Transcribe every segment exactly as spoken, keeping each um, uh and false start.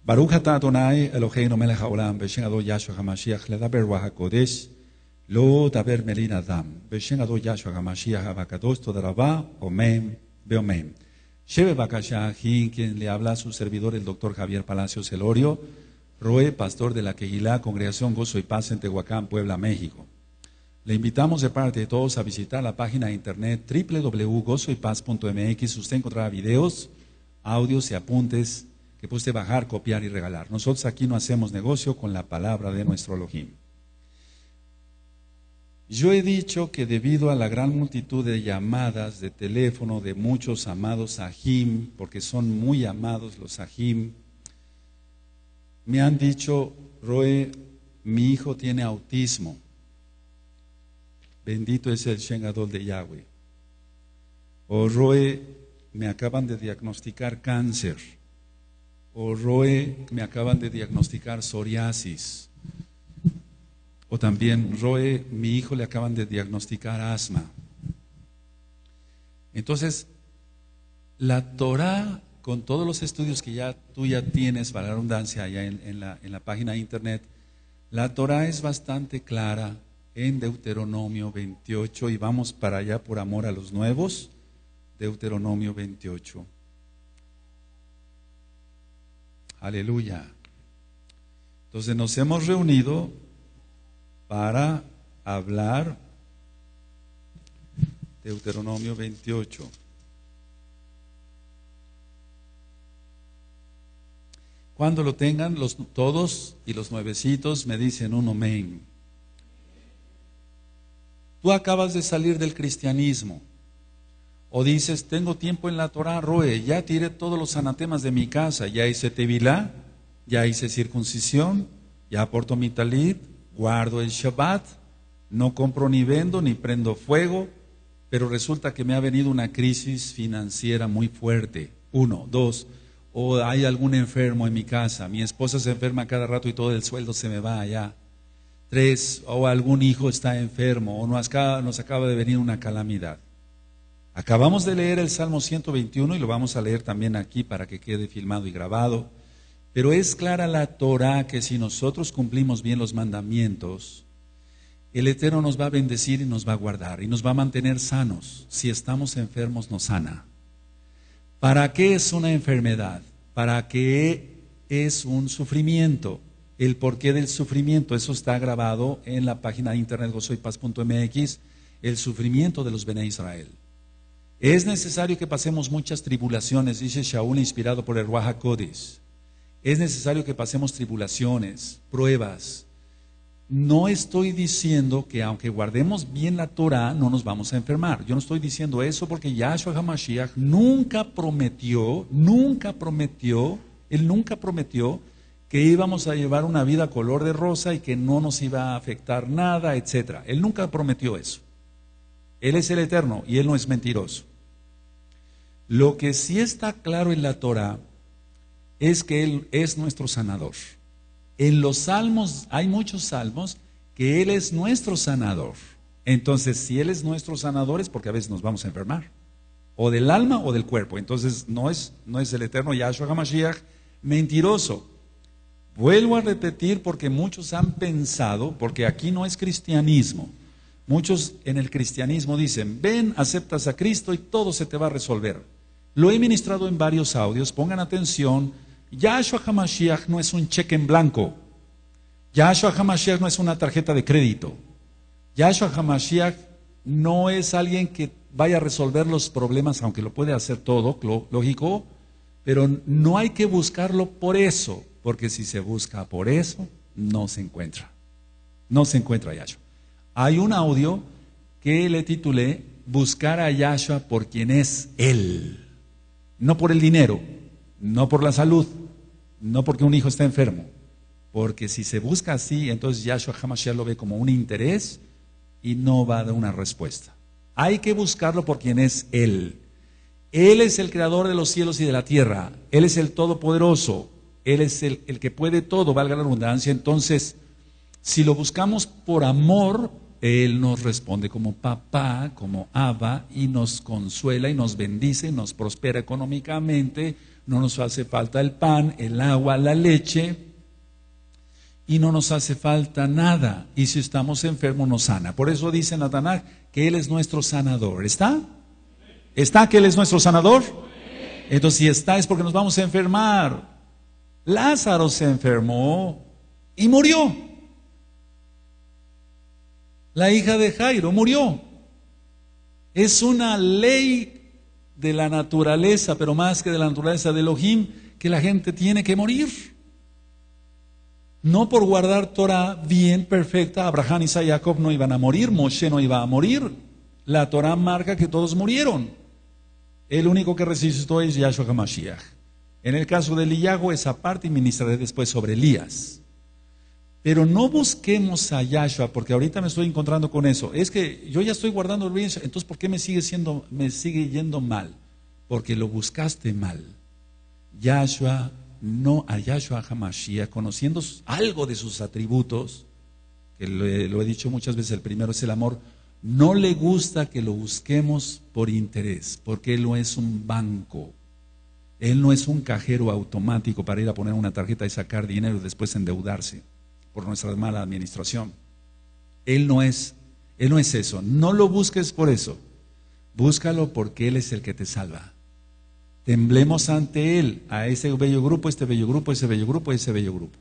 Baruch atah Adonai Eloheinu melech haolam b'shem Adon Yahshua HaMashiach ledaber ruach hakodesh lo daber melin adam b'shem Adon Yahshua HaMashiach hakadosh toda rabá omen beomen. Sheve bakasha aquí quien le habla a su servidor el doctor Javier Palacios Elorio, Roe, pastor de la Kehilá, Congregación Gozo y Paz en Tehuacán, Puebla, México. Le invitamos de parte de todos a visitar la página de internet doble u doble u doble u punto gozo y paz punto m x. Usted encontrará videos, audios y apuntes que puede usted bajar, copiar y regalar. Nosotros aquí no hacemos negocio con la palabra de nuestro Elohim. Yo he dicho que debido a la gran multitud de llamadas de teléfono de muchos amados Sahim, porque son muy amados los Sahim, me han dicho, Roe, mi hijo tiene autismo. Bendito es el Shen Gadol de Yahweh. O Roe, me acaban de diagnosticar cáncer. O Roe, me acaban de diagnosticar psoriasis. O también, Roe, mi hijo le acaban de diagnosticar asma. Entonces, la Torah, con todos los estudios que ya tú ya tienes, para la redundancia, allá en, en, la, en la página de internet, la Torah es bastante clara en Deuteronomio veintiocho, y vamos para allá por amor a los nuevos. Deuteronomio veintiocho. Aleluya. Entonces nos hemos reunido para hablar Deuteronomio veintiocho. Cuando lo tengan los, todos y los nuevecitos me dicen un amén. Tú acabas de salir del cristianismo, o dices, tengo tiempo en la Torah, Roe, ya tiré todos los anatemas de mi casa, ya hice tevilá, ya hice circuncisión, ya aporto mi talit, guardo el Shabbat, no compro ni vendo ni prendo fuego, pero resulta que me ha venido una crisis financiera muy fuerte. Uno, dos, o hay algún enfermo en mi casa, mi esposa se enferma cada rato y todo el sueldo se me va allá. Tres, o algún hijo está enfermo, o nos acaba, nos acaba de venir una calamidad. Acabamos de leer el Salmo ciento veintiuno y lo vamos a leer también aquí para que quede filmado y grabado. Pero es clara la Torah que si nosotros cumplimos bien los mandamientos, el Eterno nos va a bendecir y nos va a guardar y nos va a mantener sanos. Si estamos enfermos, nos sana. ¿Para qué es una enfermedad? ¿Para qué es un sufrimiento? El porqué del sufrimiento, eso está grabado en la página de internet gozo y paz punto m x, el sufrimiento de los Bene Israel. Es necesario que pasemos muchas tribulaciones, dice Shaul, inspirado por el Ruach HaKodesh. Es necesario que pasemos tribulaciones, pruebas. No estoy diciendo que aunque guardemos bien la Torah, no nos vamos a enfermar. Yo no estoy diciendo eso porque Yahshua HaMashiach nunca prometió, nunca prometió, él nunca prometió que íbamos a llevar una vida color de rosa y que no nos iba a afectar nada, etcétera. Él nunca prometió eso. Él es el Eterno y Él no es mentiroso. Lo que sí está claro en la Torah es que Él es nuestro sanador. En los salmos, hay muchos salmos que Él es nuestro sanador. Entonces, si Él es nuestro sanador es porque a veces nos vamos a enfermar, o del alma o del cuerpo. Entonces, no es, no es el Eterno Yahshua HaMashiach mentiroso. Vuelvo a repetir porque muchos han pensado, porque aquí no es cristianismo, muchos en el cristianismo dicen, ven, aceptas a Cristo y todo se te va a resolver. Lo he ministrado en varios audios, pongan atención, Yahshua HaMashiach no es un cheque en blanco, Yahshua HaMashiach no es una tarjeta de crédito, Yahshua HaMashiach no es alguien que vaya a resolver los problemas, aunque lo puede hacer todo, lógico, pero no hay que buscarlo por eso. Porque si se busca por eso, no se encuentra. No se encuentra a Yahshua. Hay un audio que le titulé Buscar a Yahshua por quien es Él. No por el dinero, no por la salud, no porque un hijo está enfermo. Porque si se busca así, entonces Yahshua HaMashiach lo ve como un interés y no va a dar una respuesta. Hay que buscarlo por quien es Él. Él es el creador de los cielos y de la tierra. Él es el todopoderoso. Él es el, el que puede todo, valga la redundancia. Entonces, si lo buscamos por amor, Él nos responde como papá, como Abba, y nos consuela y nos bendice, nos prospera económicamente, no nos hace falta el pan, el agua, la leche, y no nos hace falta nada. Y si estamos enfermos nos sana. Por eso dice en la Tanaj que Él es nuestro sanador. ¿Está? ¿Está que Él es nuestro sanador? Entonces si está es porque nos vamos a enfermar. Lázaro se enfermó y murió. La hija de Jairo murió. Es una ley de la naturaleza, pero más que de la naturaleza de Elohim, que la gente tiene que morir. No por guardar Torah bien, perfecta. Abraham, Isaac y Jacob no iban a morir, Moshe no iba a morir. La Torah marca que todos murieron. El único que resucitó es Yahshua HaMashiach. En el caso de Eliyahu, esa parte, y ministraré después sobre Elías. Pero no busquemos a Yahshua, porque ahorita me estoy encontrando con eso. Es que yo ya estoy guardando el bien, entonces ¿por qué me sigue siendo, me sigue yendo mal? Porque lo buscaste mal. Yahshua, no a Yahshua HaMashiach, conociendo algo de sus atributos, que lo he, lo he dicho muchas veces, el primero es el amor, no le gusta que lo busquemos por interés, porque Él no es un banco. Él no es un cajero automático para ir a poner una tarjeta y sacar dinero y después endeudarse por nuestra mala administración. Él no es, Él no es eso. No lo busques por eso. Búscalo porque Él es el que te salva. Temblemos ante Él, a ese bello grupo, este bello grupo, ese bello grupo, ese bello grupo.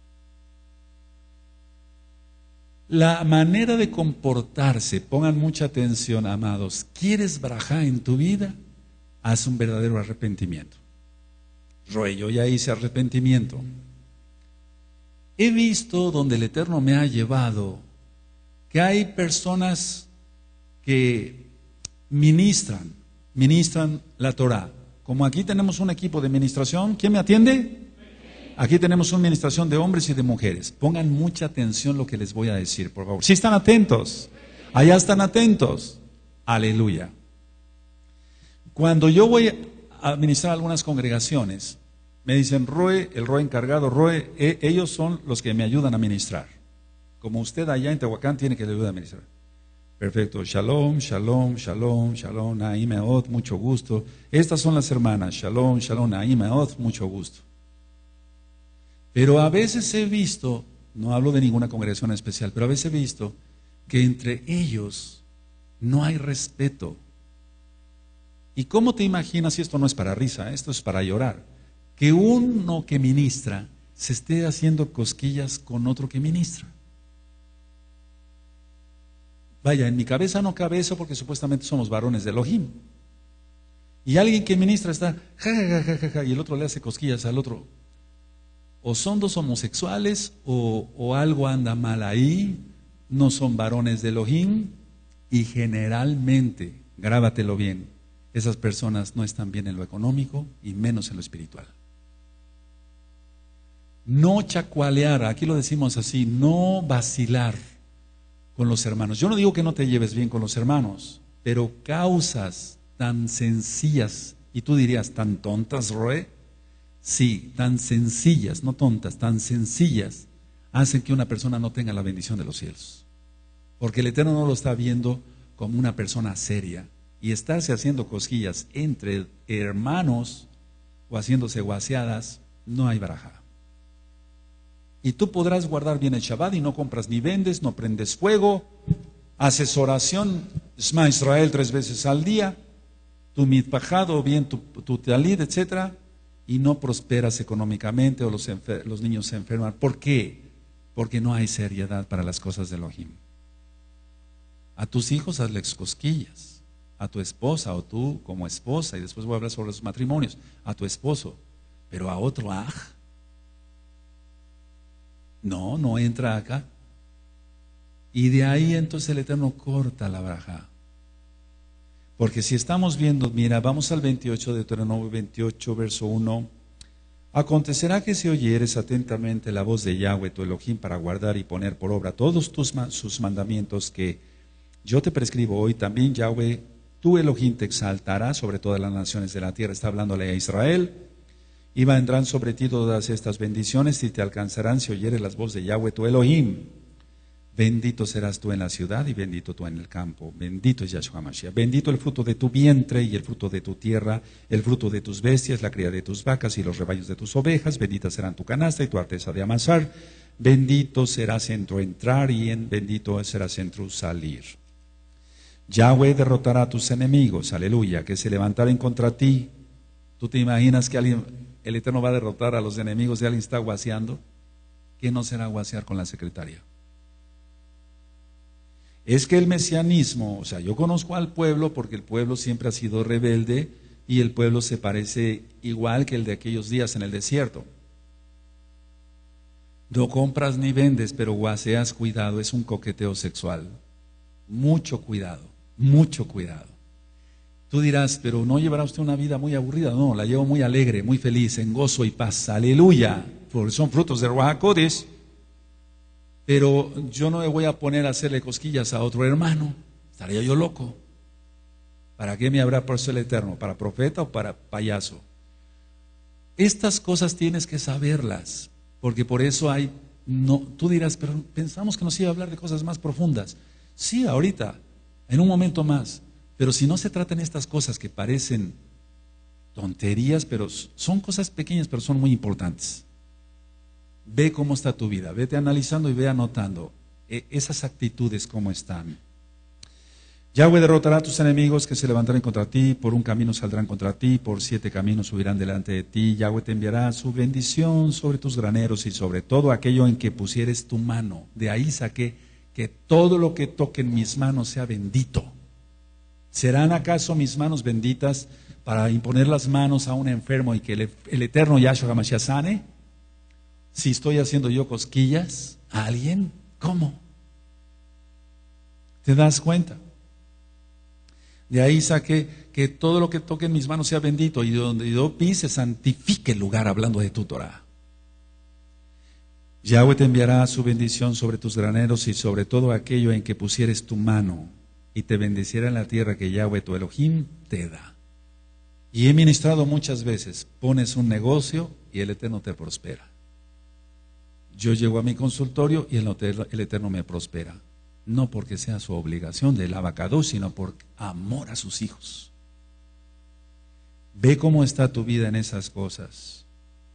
La manera de comportarse, pongan mucha atención, amados. ¿Quieres brajá en tu vida? Haz un verdadero arrepentimiento. Roy, yo ya hice arrepentimiento. He visto donde el Eterno me ha llevado que hay personas que ministran, ministran la Torah. Como aquí tenemos un equipo de ministración, ¿quién me atiende? Aquí tenemos una administración de hombres y de mujeres. Pongan mucha atención lo que les voy a decir, por favor. Si están atentos, allá están atentos. Aleluya. Cuando yo voy a administrar algunas congregaciones, me dicen, Roe, el Roe encargado, Roe, eh, ellos son los que me ayudan a ministrar. Como usted allá en Tehuacán tiene que le ayudar a ministrar. Perfecto, shalom, shalom, shalom, shalom, Naim Eod, mucho gusto. Estas son las hermanas, shalom, shalom, Naim Eod, mucho gusto. Pero a veces he visto, no hablo de ninguna congregación especial, pero a veces he visto que entre ellos no hay respeto. ¿Y cómo te imaginas, y esto no es para risa, esto es para llorar, que uno que ministra se esté haciendo cosquillas con otro que ministra? Vaya, en mi cabeza no cabe eso porque supuestamente somos varones de Elohim. Y alguien que ministra está, ja, ja, ja, ja, ja, y el otro le hace cosquillas al otro. O son dos homosexuales o, o algo anda mal ahí, no son varones de Elohim, y generalmente, grábatelo bien, esas personas no están bien en lo económico y menos en lo espiritual. No chacualear, aquí lo decimos así, no vacilar con los hermanos. Yo no digo que no te lleves bien con los hermanos, pero causas tan sencillas, y tú dirías, ¿tan tontas, Roe? Sí, tan sencillas, no tontas, tan sencillas, hacen que una persona no tenga la bendición de los cielos. Porque el Eterno no lo está viendo como una persona seria. Y estarse haciendo cosquillas entre hermanos o haciéndose guaseadas, no hay barajá. Y tú podrás guardar bien el Shabbat y no compras ni vendes, no prendes fuego, haces oración, Shema Israel tres veces al día, tu mitpajado o bien tu, tu talid, etcétera, y no prosperas económicamente o los, enfer- los niños se enferman. ¿Por qué? Porque no hay seriedad para las cosas de Elohim. A tus hijos hazles cosquillas, a tu esposa o tú como esposa, y después voy a hablar sobre los matrimonios, a tu esposo, pero a otro aj, no, no entra acá. Y de ahí entonces el Eterno corta la braja. Porque si estamos viendo, mira, vamos al veintiocho de Deuteronomio veintiocho, verso uno. Acontecerá que si oyeres atentamente la voz de Yahweh tu Elohim para guardar y poner por obra todos tus, sus mandamientos que yo te prescribo hoy, también Yahweh tu Elohim te exaltará sobre todas las naciones de la tierra. Está hablándole a Israel. Y vendrán sobre ti todas estas bendiciones y te alcanzarán si oyeres las voces de Yahweh tu Elohim. Bendito serás tú en la ciudad y bendito tú en el campo. Bendito es Yahshua Mashiach. Bendito el fruto de tu vientre y el fruto de tu tierra, el fruto de tus bestias, la cría de tus vacas y los rebaños de tus ovejas. Bendita serán tu canasta y tu arteza de amasar. Bendito serás en tu entrar y en bendito serás en tu salir. Yahweh derrotará a tus enemigos, aleluya, que se levantaren contra ti. ¿Tú te imaginas que alguien, el Eterno va a derrotar a los enemigos y alguien está guaseando? ¿Quién no será guasear con la secretaria? Es que el mesianismo, o sea, yo conozco al pueblo porque el pueblo siempre ha sido rebelde y el pueblo se parece igual que el de aquellos días en el desierto. No compras ni vendes, pero guaseas, cuidado, es un coqueteo sexual. Mucho cuidado, mucho cuidado. Tú dirás, pero ¿no llevará usted una vida muy aburrida? No, la llevo muy alegre, muy feliz, en gozo y paz, aleluya, porque son frutos de Ruach HaKodesh. Pero yo no me voy a poner a hacerle cosquillas a otro hermano, estaría yo loco. ¿Para qué me habrá puesto el Eterno? ¿Para profeta o para payaso? Estas cosas tienes que saberlas, porque por eso hay, no, tú dirás, pero pensamos que nos iba a hablar de cosas más profundas. Sí, ahorita, en un momento más, pero si no se tratan estas cosas que parecen tonterías, pero son cosas pequeñas, pero son muy importantes. Ve cómo está tu vida, vete analizando y ve anotando esas actitudes cómo están. Yahweh derrotará a tus enemigos que se levantarán contra ti, por un camino saldrán contra ti, por siete caminos subirán delante de ti. Yahweh te enviará su bendición sobre tus graneros y sobre todo aquello en que pusieres tu mano. De ahí saqué que todo lo que toque en mis manos sea bendito. ¿Serán acaso mis manos benditas para imponer las manos a un enfermo y que el, el eterno Yahshua HaMashiach sane? Si estoy haciendo yo cosquillas a alguien, ¿cómo? ¿Te das cuenta? De ahí saqué que todo lo que toque en mis manos sea bendito y donde yo pise santifique el lugar hablando de tu Torah. Yahweh te enviará su bendición sobre tus graneros y sobre todo aquello en que pusieres tu mano y te bendeciera en la tierra que Yahweh tu Elohim te da. Y he ministrado muchas veces, pones un negocio y el Eterno te prospera. Yo llego a mi consultorio y el Eterno me prospera. No porque sea su obligación del abacados, sino por amor a sus hijos. Ve cómo está tu vida en esas cosas.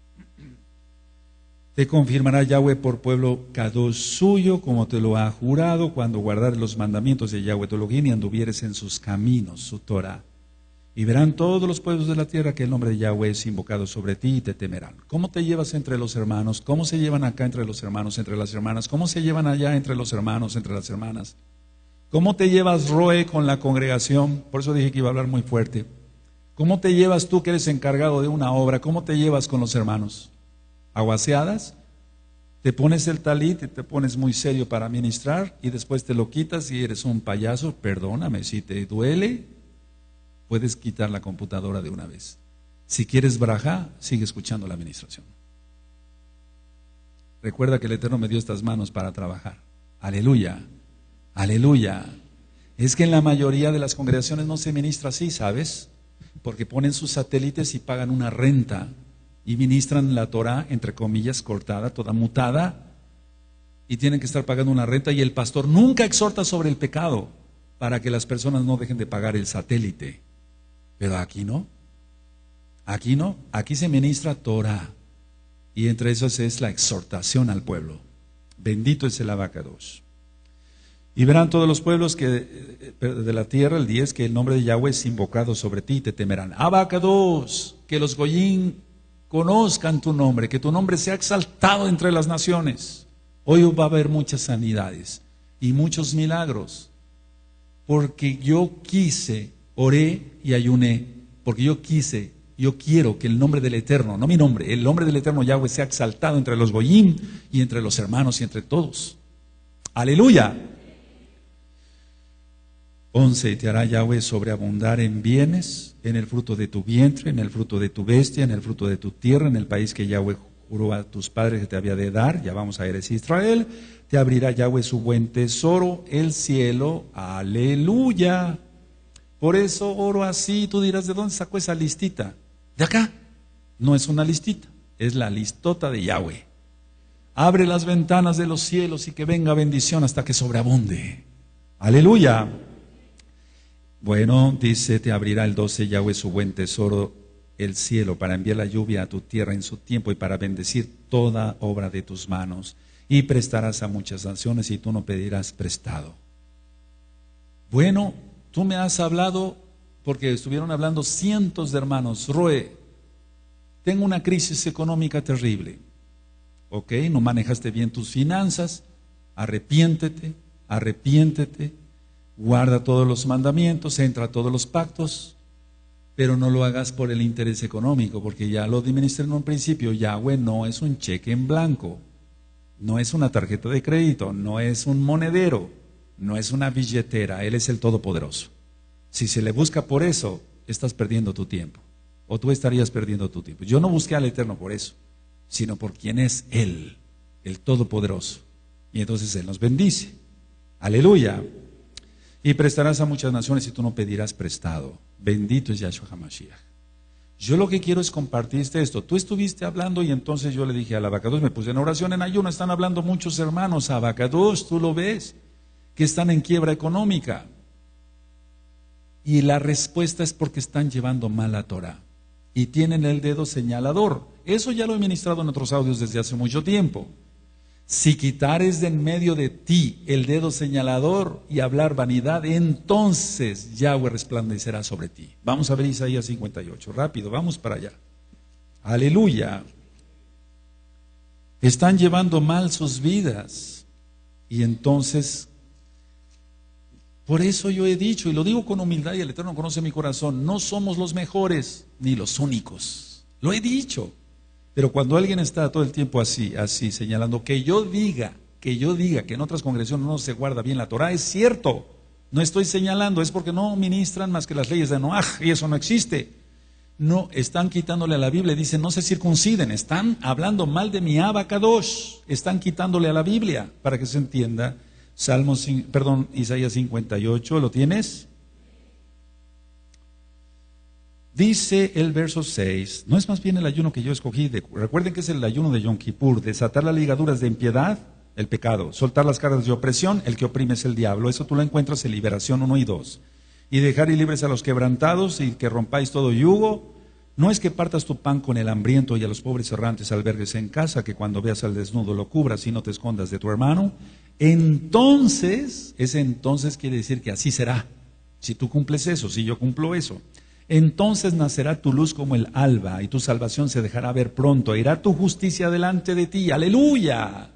Te confirmará Yahweh por pueblo Kadosh suyo, como te lo ha jurado, cuando guardares los mandamientos de Yahweh tu Elohim y anduvieres en sus caminos, su Torah. Y verán todos los pueblos de la tierra que el nombre de Yahweh es invocado sobre ti y te temerán. ¿Cómo te llevas entre los hermanos? ¿Cómo se llevan acá entre los hermanos, entre las hermanas? ¿Cómo se llevan allá entre los hermanos, entre las hermanas? ¿Cómo te llevas, Roe, con la congregación? Por eso dije que iba a hablar muy fuerte. ¿Cómo te llevas tú que eres encargado de una obra? ¿Cómo te llevas con los hermanos? ¿Aguaseadas? Te pones el talit y te pones muy serio para ministrar y después te lo quitas y eres un payaso. Perdóname, si te duele, puedes quitar la computadora de una vez. Si quieres brajá, sigue escuchando la administración. Recuerda que el Eterno me dio estas manos para trabajar. Aleluya, aleluya. Es que en la mayoría de las congregaciones no se ministra así, ¿sabes? Porque ponen sus satélites y pagan una renta y ministran la Torah, entre comillas, cortada, toda mutada, y tienen que estar pagando una renta y el pastor nunca exhorta sobre el pecado para que las personas no dejen de pagar el satélite. Pero aquí no, aquí no, aquí se ministra Torah y entre esos es la exhortación al pueblo. Bendito es el abacados. Y verán todos los pueblos que de la tierra, el diez, que el nombre de Yahweh es invocado sobre ti y te temerán. Abacados, que los goyín conozcan tu nombre, que tu nombre sea exaltado entre las naciones. Hoy va a haber muchas sanidades y muchos milagros, porque yo quise, oré y ayuné, porque yo quise, yo quiero que el nombre del Eterno, no mi nombre, el nombre del Eterno Yahweh sea exaltado entre los goyim y entre los hermanos y entre todos. Aleluya. Once, y te hará Yahweh sobreabundar en bienes, en el fruto de tu vientre, en el fruto de tu bestia, en el fruto de tu tierra, en el país que Yahweh juró a tus padres que te había de dar. Ya vamos a Eretz Israel. Te abrirá Yahweh su buen tesoro, el cielo. Aleluya. Por eso oro así. Tú dirás, ¿de dónde sacó esa listita? De acá. No es una listita, es la listota de Yahweh. Abre las ventanas de los cielos y que venga bendición hasta que sobreabunde. Aleluya. Bueno, dice, te abrirá el doce Yahweh su buen tesoro, el cielo, para enviar la lluvia a tu tierra en su tiempo y para bendecir toda obra de tus manos. Y prestarás a muchas naciones y tú no pedirás prestado. Bueno, tú me has hablado, porque estuvieron hablando cientos de hermanos. Roe, tengo una crisis económica terrible. Ok, no manejaste bien tus finanzas, arrepiéntete, arrepiéntete, guarda todos los mandamientos, entra a todos los pactos, pero no lo hagas por el interés económico, porque ya lo administré en un principio. Yahweh no es un cheque en blanco, no es una tarjeta de crédito, no es un monedero, no es una billetera. Él es el Todopoderoso. Si se le busca por eso, estás perdiendo tu tiempo, o tú estarías perdiendo tu tiempo. Yo no busqué al Eterno por eso, sino por quien es Él, el Todopoderoso. Y entonces Él nos bendice. Aleluya. Y prestarás a muchas naciones y tú no pedirás prestado. Bendito es Yahshua HaMashiach. Yo lo que quiero es compartirte esto. Tú estuviste hablando y entonces yo le dije a Abacados, me puse en oración, en ayuno. Están hablando muchos hermanos, Abacados, tú lo ves, que están en quiebra económica. Y la respuesta es porque están llevando mal la Torah y tienen el dedo señalador. Eso ya lo he ministrado en otros audios desde hace mucho tiempo. Si quitares de en medio de ti el dedo señalador y hablar vanidad, entonces Yahweh resplandecerá sobre ti. Vamos a ver Isaías cincuenta y ocho, rápido, vamos para allá. Aleluya. Están llevando mal sus vidas y entonces, por eso yo he dicho, y lo digo con humildad y el Eterno conoce mi corazón, no somos los mejores ni los únicos. Lo he dicho. Pero cuando alguien está todo el tiempo así, así, señalando, que yo diga, que yo diga que en otras congregaciones no se guarda bien la Torah, es cierto. No estoy señalando, es porque no ministran más que las leyes de Noaj, y eso no existe. No, están quitándole a la Biblia, dicen no se circunciden, están hablando mal de mi Abacadosh, están quitándole a la Biblia, para que se entienda. Salmos, perdón, Isaías cincuenta y ocho, ¿lo tienes? Dice el verso seis, no es más bien el ayuno que yo escogí, de, recuerden que es el ayuno de Yom Kippur, desatar las ligaduras de impiedad, el pecado, soltar las cargas de opresión, el que oprime es el diablo. Eso tú lo encuentras en Liberación uno y dos. Y dejar y libres a los quebrantados y que rompáis todo yugo. No es que partas tu pan con el hambriento y a los pobres errantes albergues en casa, que cuando veas al desnudo lo cubras y no te escondas de tu hermano. Entonces, ese entonces quiere decir que así será. Si tú cumples eso, si yo cumplo eso. Entonces nacerá tu luz como el alba y tu salvación se dejará ver pronto. Irá tu justicia delante de ti. ¡Aleluya!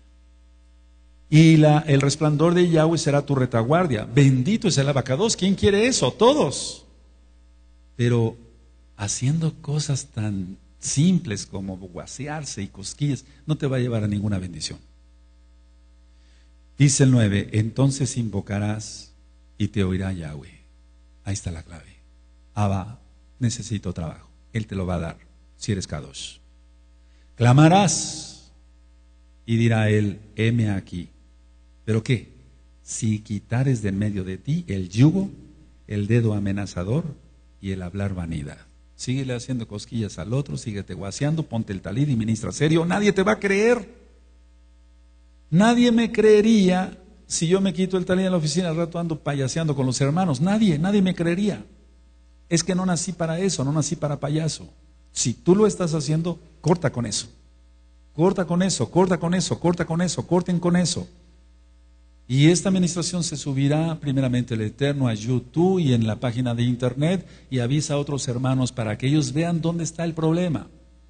Y la, el resplandor de Yahweh será tu retaguardia. Bendito es el Abacados. ¿Quién quiere eso? Todos. Pero haciendo cosas tan simples como guasearse y cosquillas no te va a llevar a ninguna bendición. Dice el nueve, entonces invocarás y te oirá Yahweh. Ahí está la clave. Abba, necesito trabajo. Él te lo va a dar, si eres Kadosh. Clamarás y dirá él, heme aquí. ¿Pero qué? Si quitares de en medio de ti el yugo, el dedo amenazador y el hablar vanidad. Síguele haciendo cosquillas al otro, síguete guaseando, ponte el talid y ministra serio. Nadie te va a creer. Nadie me creería si yo me quito el talid en la oficina al rato ando payaseando con los hermanos. Nadie, nadie me creería. Es que no nací para eso, no nací para payaso. Si tú lo estás haciendo, corta con eso. Corta con eso, corta con eso, corta con eso, corten con eso. Y esta administración se subirá primeramente el Eterno a YouTube y en la página de internet y avisa a otros hermanos para que ellos vean dónde está el problema.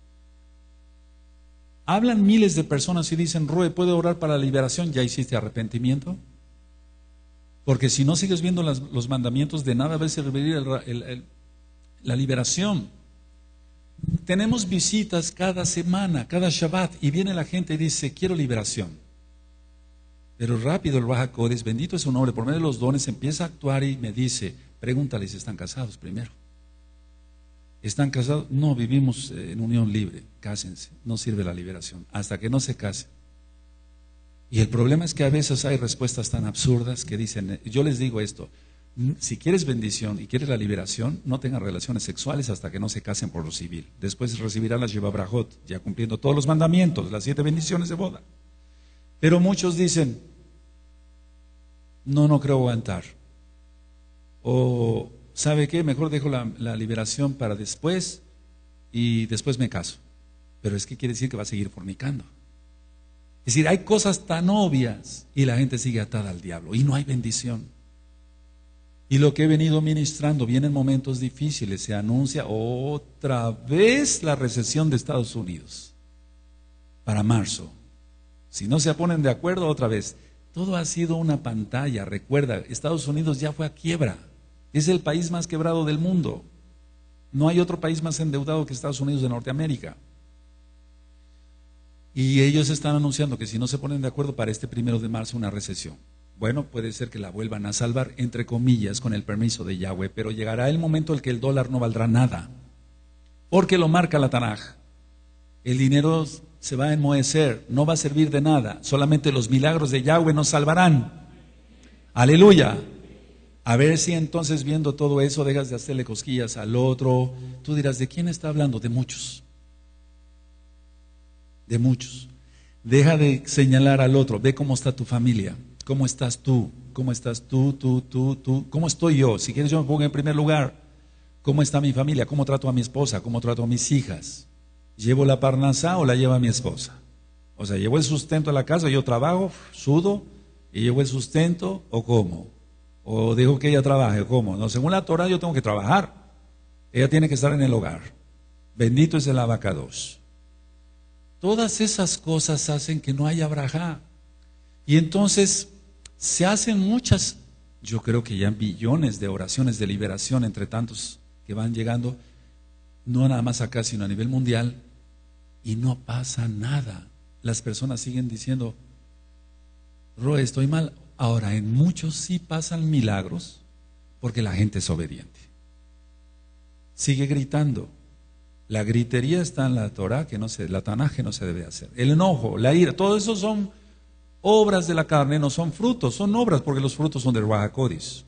Hablan miles de personas y dicen, Roe, ¿puedo orar para la liberación? ¿Ya hiciste arrepentimiento? Porque si no sigues viendo las, los mandamientos, de nada va a servir el, el, el, la liberación. Tenemos visitas cada semana, cada Shabbat, y viene la gente y dice, quiero liberación. Pero rápido el Ruach HaKodesh, bendito es su nombre, por medio de los dones, empieza a actuar y me dice, pregúntale si están casados primero. ¿Están casados? No, vivimos en unión libre, cásense, no sirve la liberación, hasta que no se casen. Y el problema es que a veces hay respuestas tan absurdas que dicen, yo les digo esto, Si quieres bendición y quieres la liberación, no tengan relaciones sexuales hasta que no se casen por lo civil. Después recibirán la Sheva Brajot, ya cumpliendo todos los mandamientos, las siete bendiciones de boda. Pero muchos dicen, no, no creo aguantar. O, ¿sabe qué? Mejor dejo la, la liberación para después y después me caso. Pero es que quiere decir que va a seguir fornicando. Es decir, hay cosas tan obvias y la gente sigue atada al diablo y no hay bendición. Y lo que he venido ministrando, vienen momentos difíciles, se anuncia otra vez la recesión de Estados Unidos para marzo. Si no se ponen de acuerdo, otra vez. Todo ha sido una pantalla. Recuerda, Estados Unidos ya fue a quiebra. Es el país más quebrado del mundo. No hay otro país más endeudado que Estados Unidos de Norteamérica. Y ellos están anunciando que si no se ponen de acuerdo para este primero de marzo una recesión. Bueno, puede ser que la vuelvan a salvar, entre comillas, con el permiso de Yahweh, pero llegará el momento en que el dólar no valdrá nada, porque lo marca la Tanaj. El dinero se va a enmohecer, no va a servir de nada, solamente los milagros de Yahweh nos salvarán. Aleluya. A ver si entonces viendo todo eso dejas de hacerle cosquillas al otro. Tú dirás, ¿de quién está hablando? De muchos. De muchos. Deja de señalar al otro, ve cómo está tu familia. ¿Cómo estás tú? ¿Cómo estás tú, tú, tú, tú? ¿Cómo estoy yo? Si quieres yo me pongo en primer lugar. ¿Cómo está mi familia? ¿Cómo trato a mi esposa? ¿Cómo trato a mis hijas? ¿Llevo la parnasá o la lleva mi esposa? O sea, ¿llevo el sustento a la casa? ¿Yo trabajo, sudo y llevo el sustento o cómo? ¿O dejo que ella trabaje o cómo? No, según la Torah yo tengo que trabajar. Ella tiene que estar en el hogar. Bendito es el abacados. Todas esas cosas hacen que no haya brajá. Y entonces se hacen muchas, yo creo que ya billones de oraciones de liberación entre tantos que van llegando, no nada más acá, sino a nivel mundial, y no pasa nada. Las personas siguen diciendo, Roe, estoy mal. Ahora, en muchos sí pasan milagros, porque la gente es obediente. Sigue gritando. La gritería está en la Torah, que no se, la Tanaj que no se debe hacer. El enojo, la ira, todo eso son obras de la carne, no son frutos, son obras porque los frutos son del Ruach HaKodesh.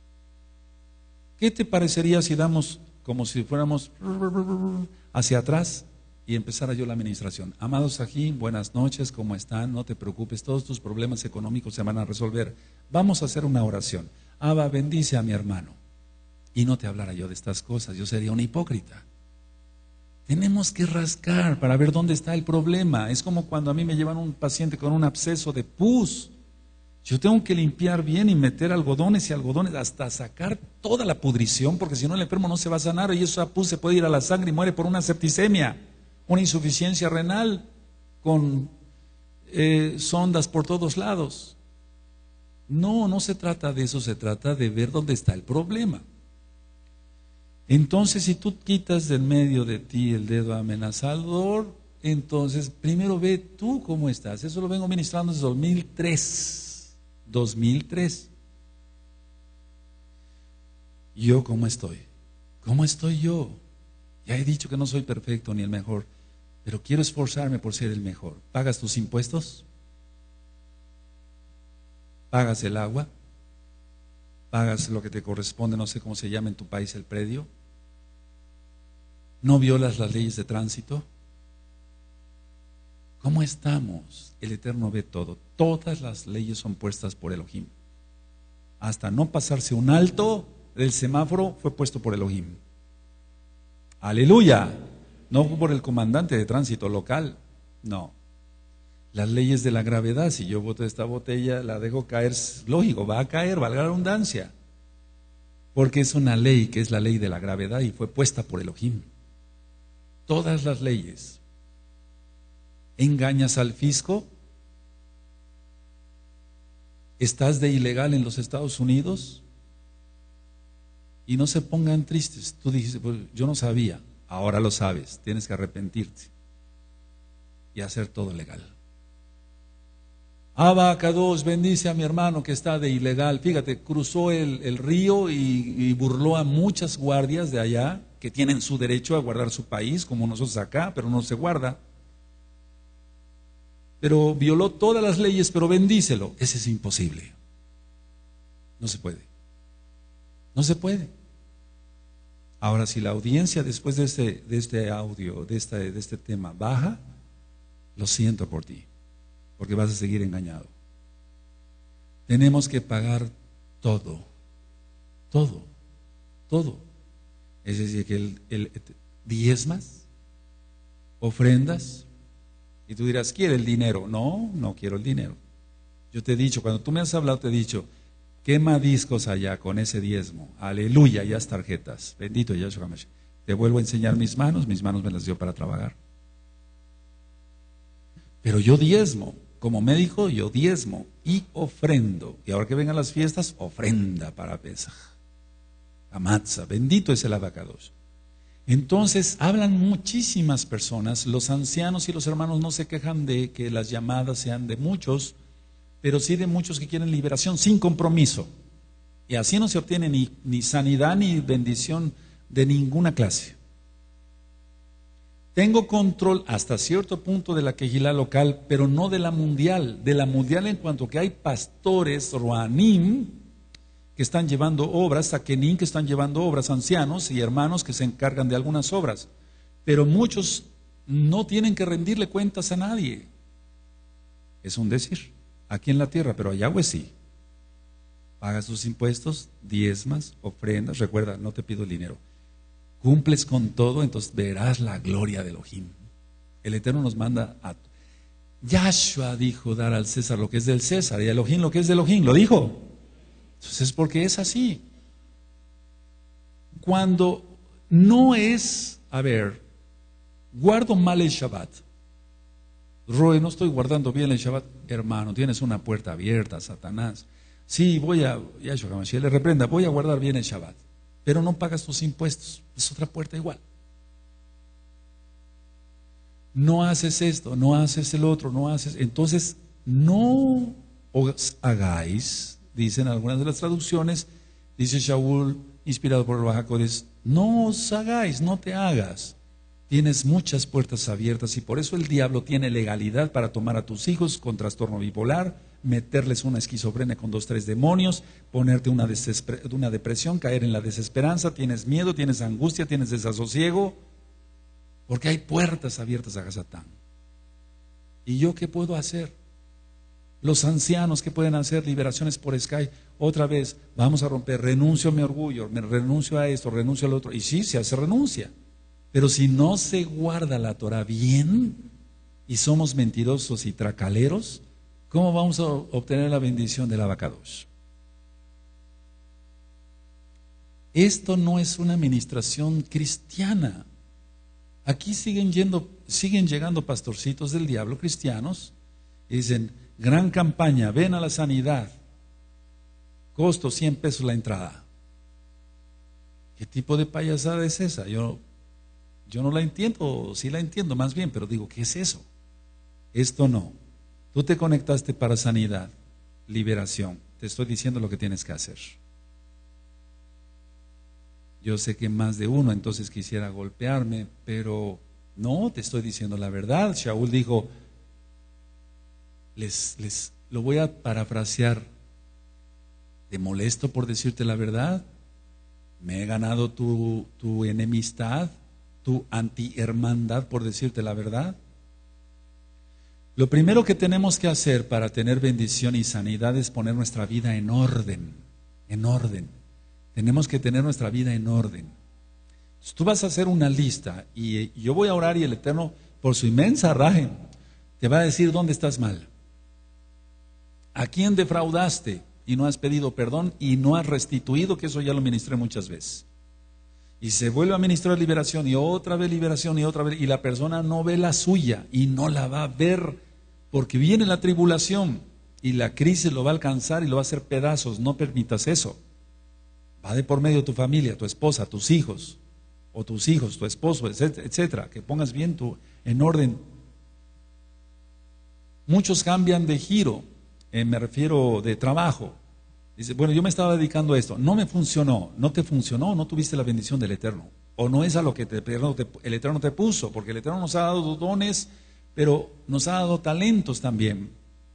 ¿Qué te parecería si damos como si fuéramos hacia atrás y empezara yo la administración? Amados aquí, buenas noches, ¿cómo están? No te preocupes, todos tus problemas económicos se van a resolver. Vamos a hacer una oración. Abba, bendice a mi hermano. Y no te hablara yo de estas cosas, yo sería un hipócrita. Tenemos que rascar para ver dónde está el problema. Es como cuando a mí me llevan un paciente con un absceso de pus. Yo tengo que limpiar bien y meter algodones y algodones hasta sacar toda la pudrición, porque si no el enfermo no se va a sanar y esa pus se puede ir a la sangre y muere por una septicemia, una insuficiencia renal con eh, sondas por todos lados. No, no se trata de eso, se trata de ver dónde está el problema. Entonces, si tú quitas del medio de ti el dedo amenazador, entonces primero ve tú cómo estás. Eso lo vengo ministrando desde dos mil tres. dos mil tres. ¿Yo cómo estoy? ¿Cómo estoy yo? Ya he dicho que no soy perfecto ni el mejor, pero quiero esforzarme por ser el mejor. ¿Pagas tus impuestos? ¿Pagas el agua? ¿Pagas lo que te corresponde? No sé cómo se llama en tu país el predio. ¿No violas las leyes de tránsito? ¿Cómo estamos? El Eterno ve todo. Todas las leyes son puestas por Elohim. Hasta no pasarse un alto del semáforo fue puesto por Elohim. Aleluya. No fue por el comandante de tránsito local. No. Las leyes de la gravedad, si yo boto esta botella, la dejo caer, lógico, va a caer, valga la redundancia. Porque es una ley que es la ley de la gravedad y fue puesta por Elohim. Todas las leyes. ¿Engañas al fisco? ¿Estás de ilegal en los Estados Unidos? Y no se pongan tristes. Tú dijiste, pues yo no sabía. Ahora lo sabes. Tienes que arrepentirte y hacer todo legal. Abba Kadosh, bendice a mi hermano que está de ilegal. Fíjate, cruzó el, el río y, y burló a muchas guardias de allá que tienen su derecho a guardar su país, como nosotros acá, pero no se guarda. Pero violó todas las leyes, pero bendícelo. Ese es imposible. No se puede. No se puede. Ahora, si la audiencia después de este, de este audio, de este, de este tema, baja, lo siento por ti, porque vas a seguir engañado. Tenemos que pagar todo, todo, todo. Es decir, que el, el diezmas, ofrendas, y tú dirás, ¿quiere el dinero? No, no quiero el dinero. Yo te he dicho, cuando tú me has hablado, te he dicho, quema discos allá con ese diezmo. Aleluya, ya tarjetas. Bendito Yahshua Mashiach. Te vuelvo a enseñar mis manos, mis manos me las dio para trabajar. Pero yo diezmo, como me dijo, yo diezmo y ofrendo. Y ahora que vengan las fiestas, ofrenda para Pesaj. Amatza, bendito es el abacados. Entonces hablan muchísimas personas, los ancianos y los hermanos no se quejan de que las llamadas sean de muchos, pero sí de muchos que quieren liberación sin compromiso. Y así no se obtiene ni, ni sanidad ni bendición de ninguna clase. Tengo control hasta cierto punto de la quejilá local, pero no de la mundial. De la mundial en cuanto que hay pastores, roanim, que están llevando obras, saquenín que están llevando obras, ancianos y hermanos que se encargan de algunas obras. Pero muchos no tienen que rendirle cuentas a nadie. Es un decir, aquí en la tierra, pero allá pues sí. Pagas tus impuestos, diezmas, ofrendas, recuerda, no te pido el dinero. Cumples con todo, entonces verás la gloria de Elohim. El Eterno nos manda a... Yahshua dijo dar al César lo que es del César y a Elohim lo que es de Elohim, lo dijo. Entonces, porque es así. Cuando no es, a ver, guardo mal el Shabbat. Roe, no estoy guardando bien el Shabbat. Hermano, tienes una puerta abierta, Satanás. Sí, voy a, Yahshua Hamashiach le reprenda, voy a guardar bien el Shabbat. Pero no pagas tus impuestos, es otra puerta igual. No haces esto, no haces el otro, no haces. Entonces, no os hagáis, dicen algunas de las traducciones, dice Shaul, inspirado por el Bajacodes, no os hagáis, no te hagas. Tienes muchas puertas abiertas y por eso el diablo tiene legalidad para tomar a tus hijos con trastorno bipolar, meterles una esquizofrenia con dos, tres demonios, ponerte una, una depresión, caer en la desesperanza, tienes miedo, tienes angustia, tienes desasosiego, porque hay puertas abiertas a Hasatán. ¿Y yo qué puedo hacer? Los ancianos que pueden hacer liberaciones por Skype, otra vez, vamos a romper, renuncio a mi orgullo, me renuncio a esto, renuncio al otro, y sí, se hace renuncia. Pero si no se guarda la Torah bien y somos mentirosos y tracaleros, ¿cómo vamos a obtener la bendición del abacados? Esto no es una administración cristiana. Aquí siguen yendo, siguen llegando pastorcitos del diablo cristianos y dicen, gran campaña, ven a la sanidad, costo cien pesos la entrada. ¿Qué tipo de payasada es esa? Yo Yo no la entiendo, sí la entiendo más bien, pero digo, ¿qué es eso? Esto no. Tú te conectaste para sanidad, liberación. Te estoy diciendo lo que tienes que hacer. Yo sé que más de uno entonces quisiera golpearme, pero no, te estoy diciendo la verdad. Shaul dijo, les, les, lo voy a parafrasear, ¿te molesto por decirte la verdad? ¿Me he ganado tu, tu enemistad? ¿Tu antihermandad por decirte la verdad? Lo primero que tenemos que hacer para tener bendición y sanidad es poner nuestra vida en orden, en orden. Tenemos que tener nuestra vida en orden. Entonces, tú vas a hacer una lista y yo voy a orar y el Eterno, por su inmensa raje, te va a decir dónde estás mal. ¿A quién defraudaste y no has pedido perdón y no has restituido? Que eso ya lo ministré muchas veces. Y se vuelve a ministrar liberación y otra vez liberación y otra vez, y la persona no ve la suya y no la va a ver porque viene la tribulación y la crisis lo va a alcanzar y lo va a hacer pedazos. No permitas eso. Va de por medio de tu familia, tu esposa, tus hijos, o tus hijos, tu esposo, etcétera. Que pongas bien tu, en orden. Muchos cambian de giro, eh, me refiero de trabajo. Dice, bueno, yo me estaba dedicando a esto, no me funcionó, no te funcionó, no tuviste la bendición del Eterno, o no es a lo que te, el Eterno te puso, porque el Eterno nos ha dado dones, pero nos ha dado talentos también,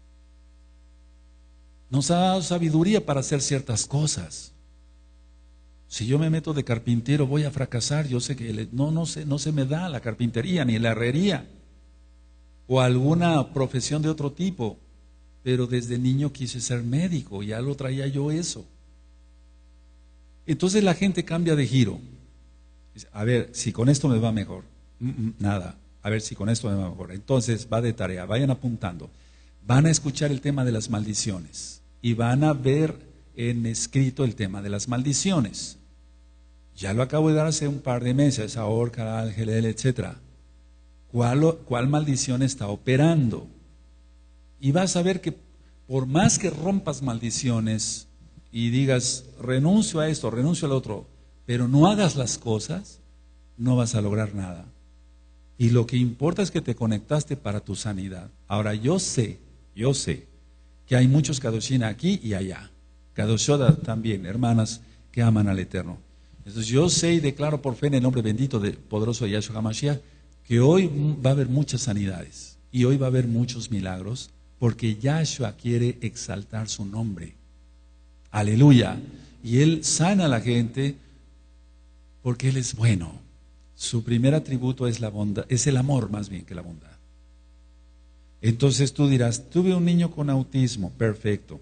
nos ha dado sabiduría para hacer ciertas cosas. Si yo me meto de carpintero voy a fracasar, yo sé que le- no, no, se, no se me da la carpintería ni la herrería o alguna profesión de otro tipo, pero desde niño quise ser médico, ya lo traía yo eso. Entonces la gente cambia de giro. Dice, a ver, si con esto me va mejor. Mm, mm, nada, a ver si con esto me va mejor. Entonces va de tarea, vayan apuntando. Van a escuchar el tema de las maldiciones y van a ver en escrito el tema de las maldiciones. Ya lo acabo de dar hace un par de meses, ahorca, ángel, etcétera. ¿Cuál, ¿Cuál maldición está operando? Y vas a ver que por más que rompas maldiciones y digas, renuncio a esto, renuncio al otro, pero no hagas las cosas, no vas a lograr nada. Y lo que importa es que te conectaste para tu sanidad. Ahora yo sé, yo sé que hay muchos Kadoshim aquí y allá. Kadoshoda también, hermanas que aman al Eterno. Entonces yo sé y declaro por fe en el nombre bendito de poderoso de Yahshua HaMashiach que hoy va a haber muchas sanidades y hoy va a haber muchos milagros porque Yahshua quiere exaltar su nombre. Aleluya. Y Él sana a la gente porque Él es bueno. Su primer atributo es la bondad, es el amor más bien que la bondad. Entonces tú dirás, tuve un niño con autismo, perfecto.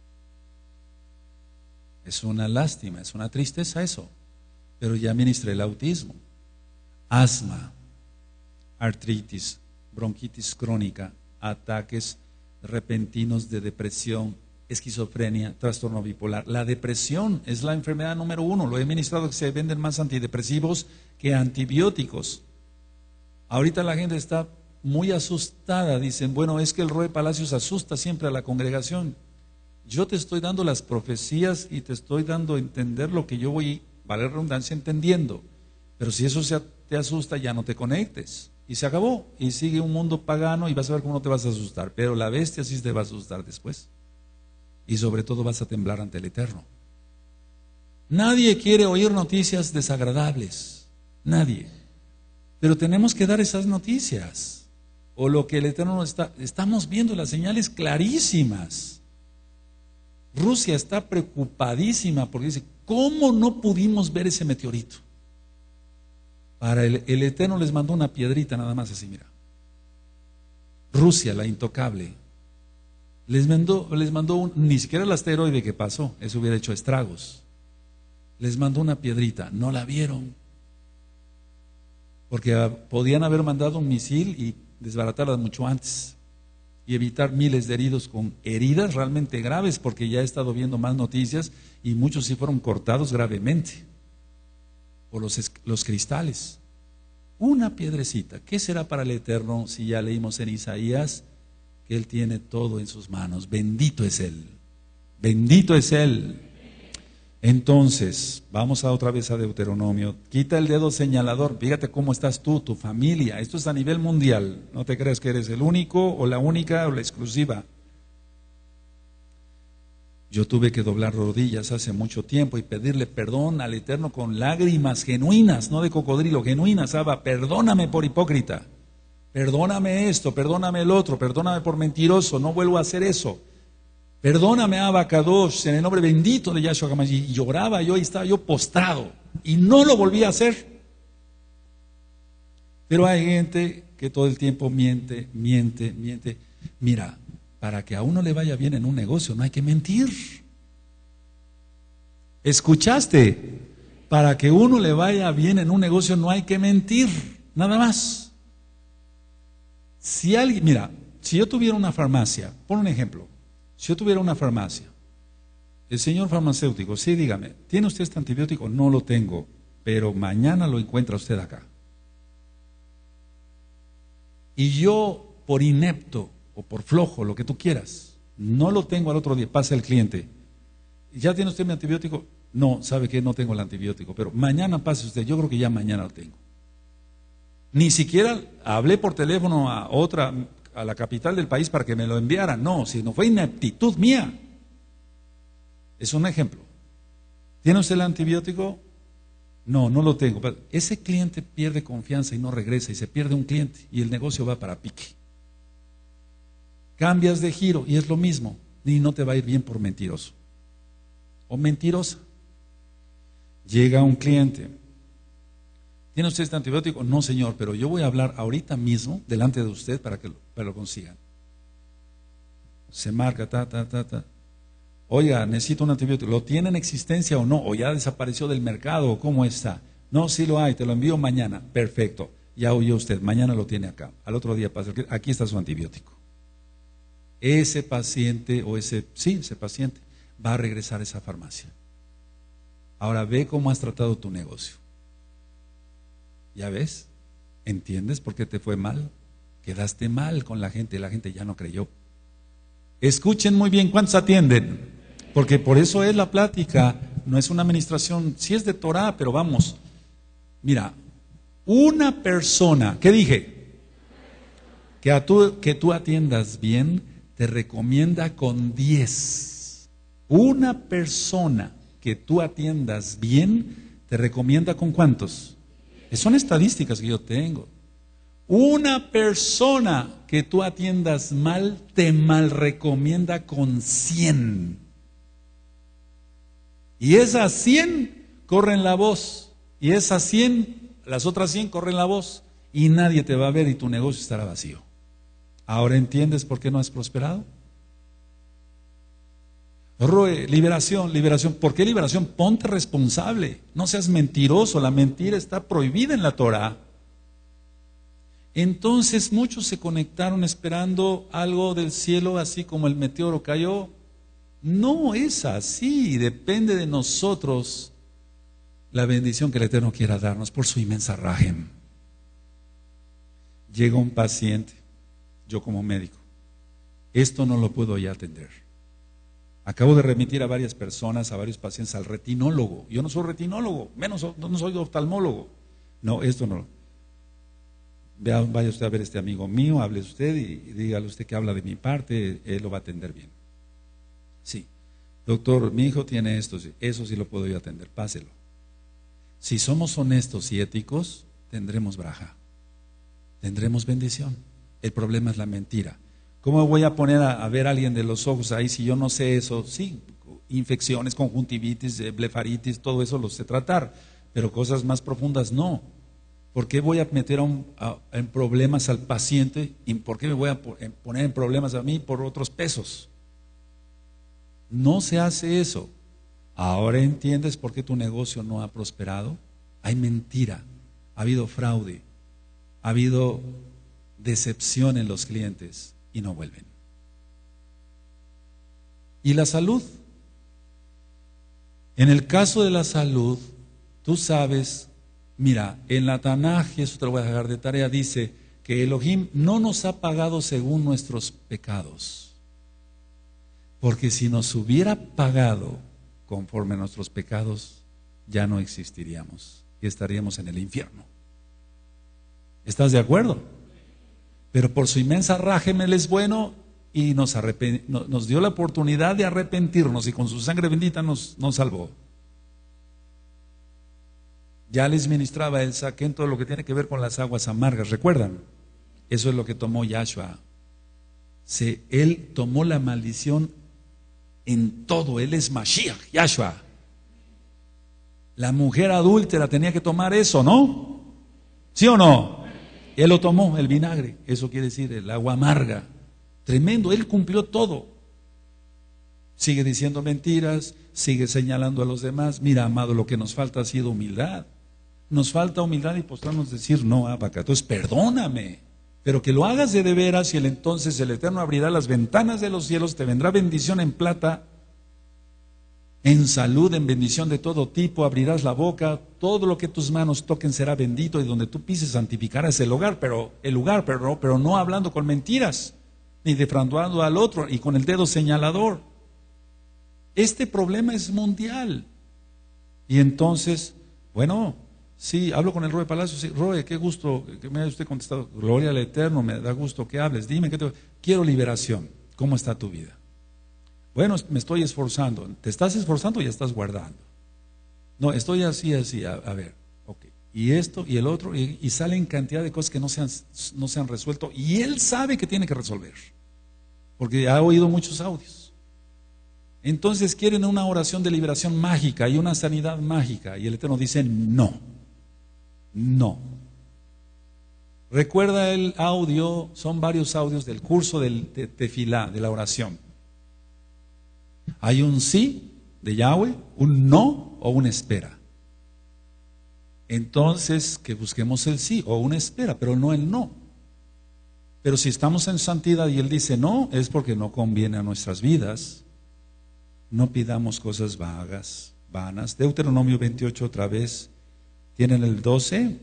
Es una lástima, es una tristeza eso, pero ya ministré el autismo. Asma, artritis, bronquitis crónica, ataques repentinos de depresión, esquizofrenia, trastorno bipolar. La depresión es la enfermedad número uno. Lo he ministrado que se venden más antidepresivos que antibióticos. Ahorita la gente está muy asustada. Dicen, bueno, es que el Roe Palacios asusta siempre a la congregación. Yo te estoy dando las profecías y te estoy dando a entender lo que yo voy, vale la redundancia, entendiendo. Pero si eso se, te asusta, ya no te conectes. Y se acabó. Y sigue un mundo pagano y vas a ver cómo no te vas a asustar. Pero la bestia sí te va a asustar después. Y sobre todo vas a temblar ante el Eterno. Nadie quiere oír noticias desagradables. Nadie. Pero tenemos que dar esas noticias. O lo que el Eterno nos está... Estamos viendo las señales clarísimas. Rusia está preocupadísima porque dice, ¿cómo no pudimos ver ese meteorito? Para el, el Eterno les mandó una piedrita nada más así, mira. Rusia, la intocable, les mandó, les mandó un, ni siquiera el asteroide que pasó, eso hubiera hecho estragos. Les mandó una piedrita, no la vieron. Porque podían haber mandado un misil y desbaratarla mucho antes. Y evitar miles de heridos con heridas realmente graves, porque ya he estado viendo más noticias y muchos sí fueron cortados gravemente por los, los cristales. Una piedrecita. ¿Qué será para el Eterno si ya leímos en Isaías que Él tiene todo en sus manos? Bendito es Él. Bendito es Él. Entonces, vamos a otra vez a Deuteronomio. Quita el dedo señalador. Fíjate cómo estás tú, tu familia. Esto es a nivel mundial. No te creas que eres el único o la única o la exclusiva. Yo tuve que doblar rodillas hace mucho tiempo y pedirle perdón al Eterno con lágrimas genuinas, no de cocodrilo, genuinas. Abba, perdóname por hipócrita. Perdóname esto, perdóname el otro, perdóname por mentiroso. No vuelvo a hacer eso. Perdóname, Abba Kadosh, en el nombre bendito de Yahshua HaMashiach. Y lloraba yo y estaba yo postrado. Y no lo volví a hacer. Pero hay gente que todo el tiempo miente, miente, miente. Mira, para que a uno le vaya bien en un negocio no hay que mentir. ¿Escuchaste? Para que uno le vaya bien en un negocio no hay que mentir. Nada más. Si alguien, mira, si yo tuviera una farmacia, pon un ejemplo. Si yo tuviera una farmacia, el señor farmacéutico, sí, dígame, ¿tiene usted este antibiótico? No lo tengo, pero mañana lo encuentra usted acá. Y yo, por inepto o por flojo, lo que tú quieras, no lo tengo al otro día, pasa el cliente. ¿Ya tiene usted mi antibiótico? No, sabe que no tengo el antibiótico, pero mañana pase usted, yo creo que ya mañana lo tengo. Ni siquiera hablé por teléfono a otra, a la capital del país para que me lo enviaran, no, sino fue ineptitud mía. Es un ejemplo. ¿Tiene usted el antibiótico? No, no lo tengo. Ese cliente pierde confianza y no regresa y se pierde un cliente y el negocio va para pique. Cambias de giro y es lo mismo y no te va a ir bien por mentiroso o mentirosa. Llega un cliente. ¿Tiene usted este antibiótico? No, señor, pero yo voy a hablar ahorita mismo delante de usted para que lo, para que lo consigan. Se marca, ta, ta, ta, ta. Oiga, necesito un antibiótico. ¿Lo tiene en existencia o no? ¿O ya desapareció del mercado? ¿O cómo está? No, sí lo hay, te lo envío mañana. Perfecto. Ya oyó usted, mañana lo tiene acá. Al otro día pasa, aquí está su antibiótico. Ese paciente o ese, sí, ese paciente va a regresar a esa farmacia. Ahora ve cómo has tratado tu negocio. ¿Ya ves? ¿Entiendes por qué te fue mal? Quedaste mal con la gente, la gente ya no creyó. Escuchen muy bien, ¿cuántos atienden? Porque por eso es la plática, no es una administración, sí es de Torah, pero vamos, mira, una persona, ¿qué dije? Que, a tú, que tú atiendas bien, te recomienda con diez. Una persona que tú atiendas bien, te recomienda con ¿cuántos? Son estadísticas que yo tengo. Una persona que tú atiendas mal, te mal recomienda con cien. Y esas cien corren la voz. Y esas cien, las otras cien corren la voz. Y nadie te va a ver y tu negocio estará vacío. ¿Ahora entiendes por qué no has prosperado? Roe, liberación, liberación. ¿Por qué liberación? Ponte responsable. No seas mentiroso. La mentira está prohibida en la Torah. Entonces muchos se conectaron esperando algo del cielo, así como el meteoro cayó. No es así. Depende de nosotros la bendición que el Eterno quiera darnos por su inmensa rajem. Llega un paciente, yo como médico, esto no lo puedo ya atender. Acabo de remitir a varias personas, a varios pacientes al retinólogo. Yo no soy retinólogo, menos no soy oftalmólogo. No, esto no. Vea, vaya usted a ver a este amigo mío, hable usted y, y dígale usted que habla de mi parte, él lo va a atender bien. Sí, doctor, mi hijo tiene esto, eso sí lo puedo yo atender, páselo. Si somos honestos y éticos, tendremos braja, tendremos bendición. El problema es la mentira. ¿Cómo voy a poner a, a ver a alguien de los ojos ahí si yo no sé eso? Sí, infecciones, conjuntivitis, blefaritis, todo eso lo sé tratar, pero cosas más profundas no. ¿Por qué voy a meter a un, a, en problemas al paciente? ¿Y por qué me voy a poner en problemas a mí por otros pesos? No se hace eso. ¿Ahora entiendes por qué tu negocio no ha prosperado? Hay mentira, ha habido fraude, ha habido decepción en los clientes y no vuelven. ¿Y la salud? En el caso de la salud, tú sabes, mira, en la Tanaj, y eso te lo voy a dejar de tarea, dice que Elohim no nos ha pagado según nuestros pecados. Porque si nos hubiera pagado conforme a nuestros pecados, ya no existiríamos y estaríamos en el infierno. ¿Estás de acuerdo? Pero por su inmensa rajem Él es bueno y nos, arrepent- nos dio la oportunidad de arrepentirnos y con su sangre bendita nos, nos salvó. Ya les ministraba el saquén todo lo que tiene que ver con las aguas amargas, ¿recuerdan? Eso es lo que tomó Yahshua. Se, él tomó la maldición en todo, Él es Mashiach, Yahshua. La mujer adúltera tenía que tomar eso, ¿no? ¿Sí o no? Él lo tomó, el vinagre, eso quiere decir el agua amarga. Tremendo, Él cumplió todo. Sigue diciendo mentiras, sigue señalando a los demás. Mira, amado, lo que nos falta ha sido humildad. Nos falta humildad y postrarnos a decir, no, Abaca, entonces perdóname, pero que lo hagas de de veras y el, entonces el Eterno abrirá las ventanas de los cielos, te vendrá bendición en plata, en salud, en bendición de todo tipo, abrirás la boca, todo lo que tus manos toquen será bendito y donde tú pises santificarás el lugar, pero el lugar, pero no, pero no hablando con mentiras, ni defraudando al otro y con el dedo señalador. Este problema es mundial. Y entonces, bueno, sí, hablo con el Roe Palacio, sí, Roe, qué gusto que me haya usted contestado, gloria al Eterno, me da gusto que hables, dime, ¿qué te... quiero liberación, ¿cómo está tu vida? Bueno, me estoy esforzando. ¿Te estás esforzando o ya estás guardando? No, estoy así, así, a, a ver, ok. Y esto y el otro, y, y salen cantidad de cosas que no se, han, no se han resuelto, y él sabe que tiene que resolver, porque ha oído muchos audios. Entonces quieren una oración de liberación mágica y una sanidad mágica. Y el Eterno dice, no, no. Recuerda el audio, son varios audios del curso del, de tefilá, de la oración. Hay un sí de Yahweh, un no o una espera. Entonces que busquemos el sí o una espera, pero no el no. Pero si estamos en santidad y Él dice no, es porque no conviene a nuestras vidas. No pidamos cosas vagas, vanas. Deuteronomio veintiocho otra vez. ¿Tienen el doce?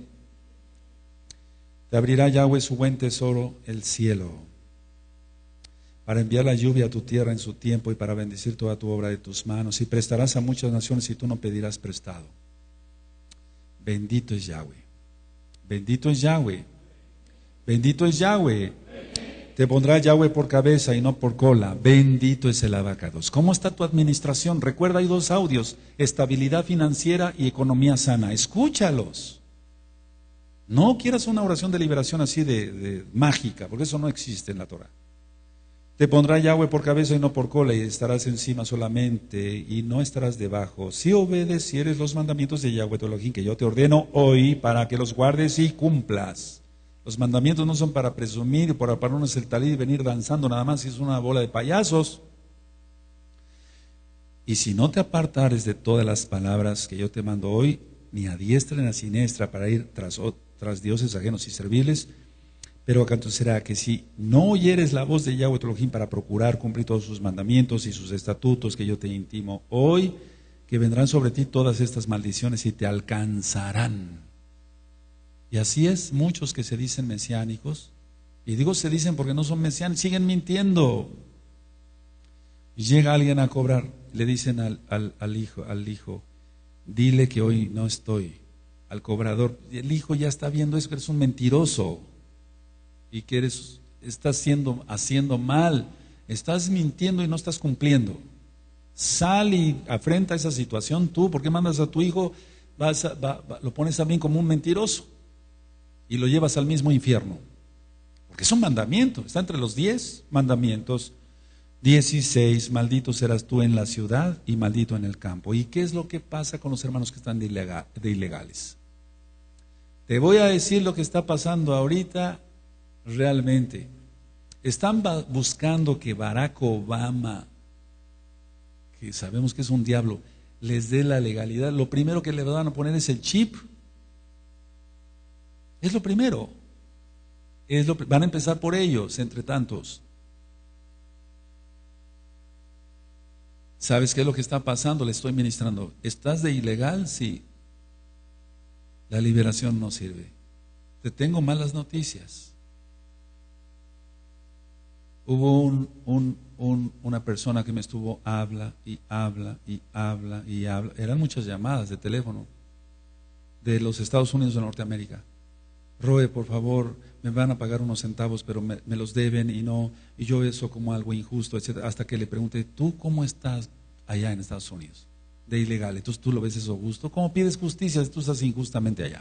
Te abrirá Yahweh su buen tesoro, el cielo, para enviar la lluvia a tu tierra en su tiempo y para bendecir toda tu obra de tus manos. Y prestarás a muchas naciones y tú no pedirás prestado. Bendito es Yahweh. Bendito es Yahweh. Bendito es Yahweh. Te pondrá Yahweh por cabeza y no por cola. Bendito es el abacados. ¿Cómo está tu administración? Recuerda, hay dos audios: estabilidad financiera y economía sana. Escúchalos. No quieras una oración de liberación así de, de mágica, porque eso no existe en la Torah. Te pondrá Yahweh por cabeza y no por cola, y estarás encima solamente y no estarás debajo, si obedecieres los mandamientos de Yahweh tu Elohim, que yo te ordeno hoy, para que los guardes y cumplas. Los mandamientos no son para presumir, para pararnos el talí y venir danzando nada más, si es una bola de payasos. Y si no te apartares de todas las palabras que yo te mando hoy, ni a diestra ni a siniestra, para ir tras, tras dioses ajenos y serviles, pero acontecerá que si no oyeres la voz de Yahweh tu Elohim para procurar cumplir todos sus mandamientos y sus estatutos que yo te intimo hoy, que vendrán sobre ti todas estas maldiciones y te alcanzarán. Y así es, muchos que se dicen mesiánicos, y digo se dicen porque no son mesiánicos, siguen mintiendo. Y llega alguien a cobrar, le dicen al, al, al hijo, al hijo, dile que hoy no estoy. Al cobrador, el hijo ya está viendo eso, que eres un mentiroso y que eres, estás siendo, haciendo mal, estás mintiendo y no estás cumpliendo. Sal y afrenta esa situación tú. ¿Por qué mandas a tu hijo? Vas a, va, va, lo pones también como un mentiroso y lo llevas al mismo infierno, porque es un mandamiento, está entre los diez mandamientos. dieciséis, maldito serás tú en la ciudad y maldito en el campo. ¿Y qué es lo que pasa con los hermanos que están de, ilegal, de ilegales? Te voy a decir lo que está pasando ahorita realmente. Están buscando que Barack Obama, que sabemos que es un diablo, les dé la legalidad. Lo primero que le van a poner es el chip. Es lo primero. Es lo, van a empezar por ellos, entre tantos. ¿Sabes qué es lo que está pasando? Le estoy ministrando. ¿Estás de ilegal? Sí. La liberación no sirve. Te tengo malas noticias. Hubo un, un, un, una persona que me estuvo habla y habla y habla y habla. Eran muchas llamadas de teléfono de los Estados Unidos de Norteamérica. Roe, por favor, me van a pagar unos centavos, pero me, me los deben y no, y yo eso como algo injusto, etcétera. Hasta que le pregunté, ¿tú cómo estás allá en Estados Unidos? De ilegal. Entonces tú lo ves eso justo. ¿Cómo pides justicia si tú estás injustamente allá?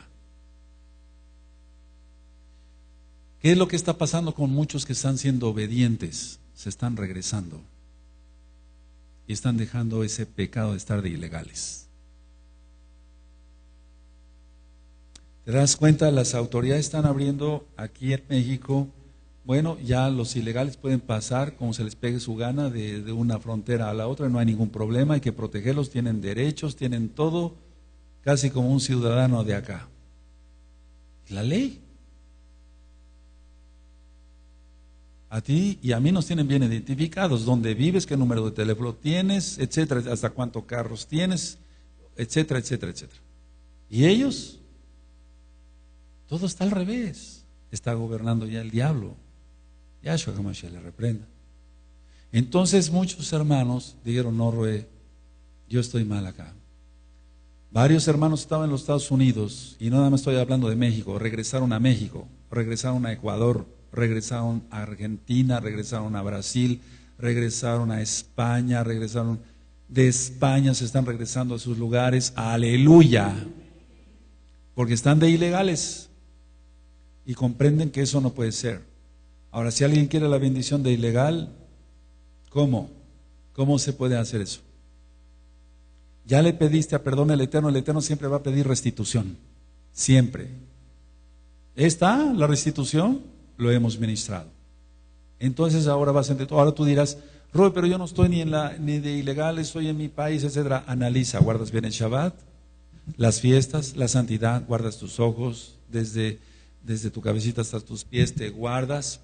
¿Qué es lo que está pasando con muchos que están siendo obedientes? Se están regresando y están dejando ese pecado de estar de ilegales. ¿Te das cuenta? Las autoridades están abriendo aquí en México. Bueno, ya los ilegales pueden pasar como se les pegue su gana de, de una frontera a la otra, no hay ningún problema, hay que protegerlos, tienen derechos, tienen todo, casi como un ciudadano de acá. La ley. A ti y a mí nos tienen bien identificados, dónde vives, qué número de teléfono tienes, etcétera, hasta cuántos carros tienes, etcétera, etcétera, etcétera. ¿Y ellos? Todo está al revés. Está gobernando ya el diablo. Yahshua HaMashiach le reprenda. Entonces muchos hermanos dijeron, no, Roe, yo estoy mal acá. Varios hermanos estaban en los Estados Unidos, y no nada más estoy hablando de México, regresaron a México, regresaron a Ecuador, regresaron a Argentina, regresaron a Brasil, regresaron a España, regresaron de España, se están regresando a sus lugares. Aleluya. Porque están de ilegales y comprenden que eso no puede ser. Ahora, si alguien quiere la bendición de ilegal, ¿cómo? ¿Cómo se puede hacer eso? Ya le pediste a perdón al Eterno, el Eterno siempre va a pedir restitución, siempre. ¿Está la restitución? Lo hemos ministrado. Entonces ahora vas a entender, ahora tú dirás, Roy, pero yo no estoy ni en la ni de ilegal, estoy en mi país, etcétera. Analiza, guardas bien el Shabbat, las fiestas, la santidad, guardas tus ojos, desde, desde tu cabecita hasta tus pies te guardas.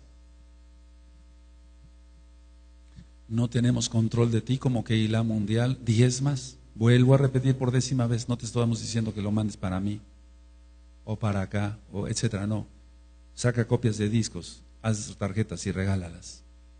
No tenemos control de ti como que Keilah mundial, diezmas. Vuelvo a repetir por décima vez, no te estamos diciendo que lo mandes para mí o para acá, o etcétera. No, saca copias de discos, haz tarjetas y regálalas.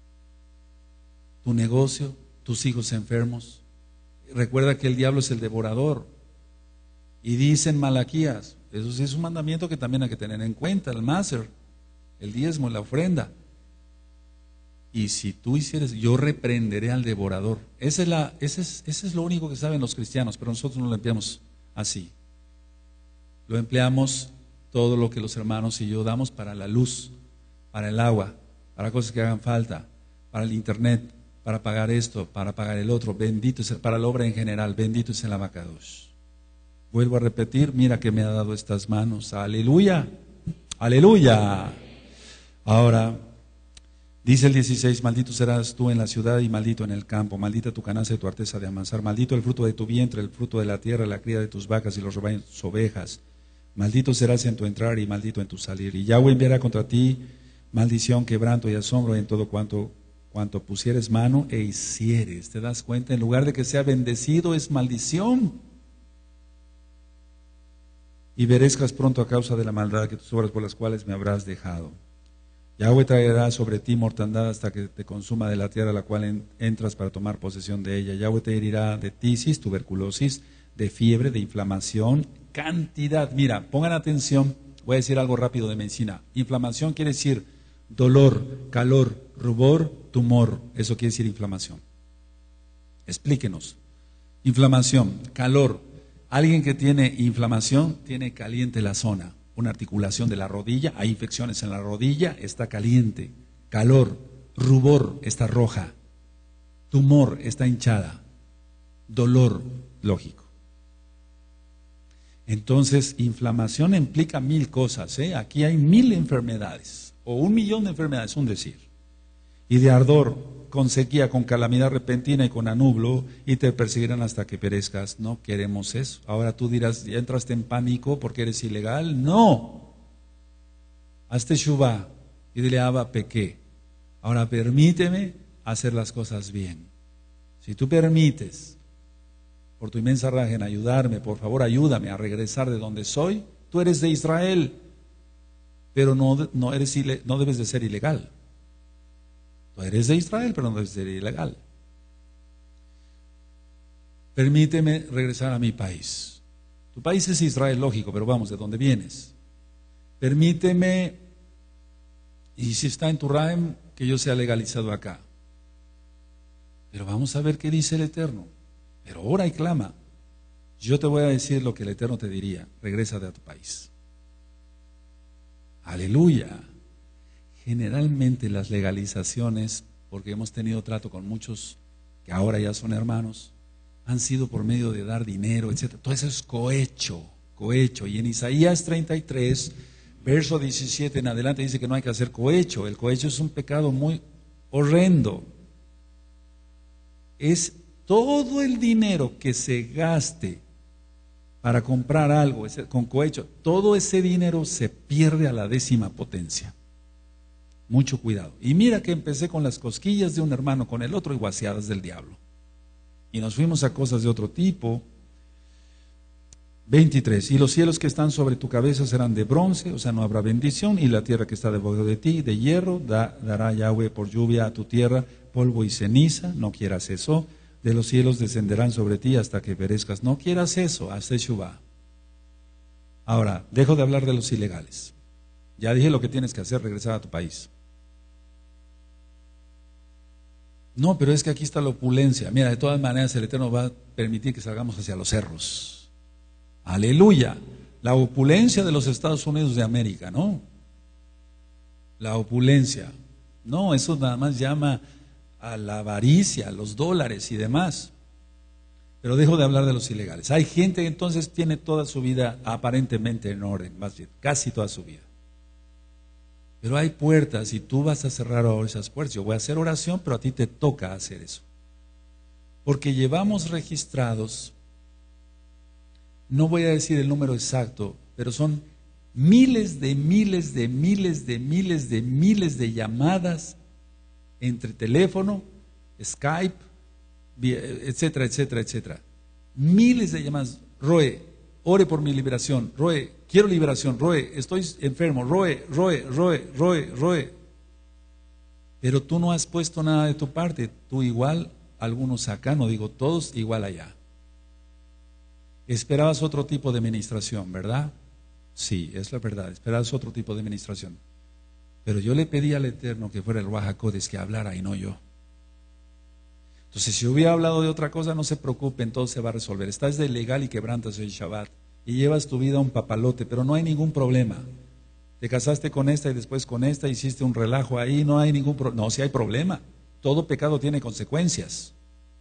Tu negocio, tus hijos enfermos. Recuerda que el diablo es el devorador. Y dicen Malaquías, eso sí es un mandamiento que también hay que tener en cuenta, el máser, el diezmo, la ofrenda. Y si tú hicieres, yo reprenderé al devorador. Ese es, la, ese, es, ese es lo único que saben los cristianos, pero nosotros no lo empleamos así. Lo empleamos todo lo que los hermanos y yo damos para la luz, para el agua, para cosas que hagan falta, para el internet, para pagar esto, para pagar el otro. Bendito es el, para la obra en general, bendito es el Abacadosh. Vuelvo a repetir, mira que me ha dado estas manos. Aleluya, aleluya. Ahora, dice el dieciséis, maldito serás tú en la ciudad y maldito en el campo, maldita tu canasta y tu arteza de amasar, maldito el fruto de tu vientre, el fruto de la tierra, la cría de tus vacas y los rebaños de tus ovejas. Maldito serás en tu entrar y maldito en tu salir. Y Yahweh enviará contra ti maldición, quebranto y asombro en todo cuanto, cuanto pusieres mano e hicieres. ¿Te das cuenta? En lugar de que sea bendecido, es maldición. Y perezcas pronto a causa de la maldad que tus obras por las cuales me habrás dejado. Yahweh traerá sobre ti mortandad hasta que te consuma de la tierra a la cual en, entras para tomar posesión de ella. Yahweh te herirá de tisis, tuberculosis, de fiebre, de inflamación, cantidad. Mira, pongan atención, voy a decir algo rápido de medicina. Inflamación quiere decir dolor, calor, rubor, tumor. Eso quiere decir inflamación. Explíquenos. Inflamación, calor. Alguien que tiene inflamación tiene caliente la zona. Una articulación de la rodilla, hay infecciones en la rodilla, está caliente. Calor, rubor, está roja. Tumor, está hinchada. Dolor, lógico. Entonces, inflamación implica mil cosas, ¿eh? Aquí hay mil enfermedades, o un millón de enfermedades, un decir. Y de ardor, con sequía, con calamidad repentina y con anublo, y te perseguirán hasta que perezcas. No queremos eso. Ahora tú dirás, ¿ya entraste en pánico porque eres ilegal? No. Hazte shuvá y dile, Abba, pequé. Ahora permíteme hacer las cosas bien. Si tú permites, por tu inmensa raja en ayudarme, por favor ayúdame a regresar de donde soy, tú eres de Israel, pero no, no, eres ile, no debes de ser ilegal. Tú eres de Israel, pero no debes ser ilegal. Permíteme regresar a mi país. Tu país es Israel, lógico, pero vamos, ¿de dónde vienes? Permíteme, y si está en tu Raem, que yo sea legalizado acá. Pero vamos a ver qué dice el Eterno. Pero ora y clama. Yo te voy a decir lo que el Eterno te diría. Regrésate a tu país. Aleluya. Generalmente las legalizaciones, porque hemos tenido trato con muchos que ahora ya son hermanos, han sido por medio de dar dinero, etcétera. Todo eso es cohecho, cohecho. Y en Isaías treinta y tres, verso diecisiete en adelante dice que no hay que hacer cohecho. El cohecho es un pecado muy horrendo. Es todo el dinero que se gaste para comprar algo con cohecho, todo ese dinero se pierde a la décima potencia. Mucho cuidado. Y mira que empecé con las cosquillas de un hermano con el otro y guaseadas del diablo. Y nos fuimos a cosas de otro tipo. veintitrés. Y los cielos que están sobre tu cabeza serán de bronce, o sea, no habrá bendición. Y la tierra que está debajo de ti, de hierro, da, dará Yahweh por lluvia a tu tierra, polvo y ceniza. No quieras eso. De los cielos descenderán sobre ti hasta que perezcas. No quieras eso. Haz teshuvá. Ahora, dejo de hablar de los ilegales. Ya dije lo que tienes que hacer, regresar a tu país. No, pero es que aquí está la opulencia. Mira, de todas maneras el Eterno va a permitir que salgamos hacia los cerros. Aleluya. La opulencia de los Estados Unidos de América, ¿no? La opulencia. No, eso nada más llama a la avaricia, a los dólares y demás. Pero dejo de hablar de los ilegales. Hay gente que entonces tiene toda su vida aparentemente en orden, más bien, casi toda su vida. Pero hay puertas y tú vas a cerrar ahora esas puertas. Yo voy a hacer oración, pero a ti te toca hacer eso. Porque llevamos registrados, no voy a decir el número exacto, pero son miles de miles de miles de miles de miles de llamadas entre teléfono, Skype, etcétera, etcétera, etcétera. Miles de llamadas. Roe, ore por mi liberación. Roe, quiero liberación. Roe, estoy enfermo. Roe, Roe, Roe, Roe, Roe. Pero tú no has puesto nada de tu parte. Tú igual, algunos acá, no digo todos, igual allá. Esperabas otro tipo de administración, ¿verdad? Sí, es la verdad. Esperabas otro tipo de administración. Pero yo le pedí al Eterno que fuera el Ruach HaKodesh que hablara y no yo. Entonces, si hubiera hablado de otra cosa, no se preocupen, todo se va a resolver. Estás de ilegal y quebrantas el Shabbat y llevas tu vida a un papalote, pero no hay ningún problema. Te casaste con esta y después con esta, hiciste un relajo ahí, no hay ningún problema. No, sí hay problema. Todo pecado tiene consecuencias.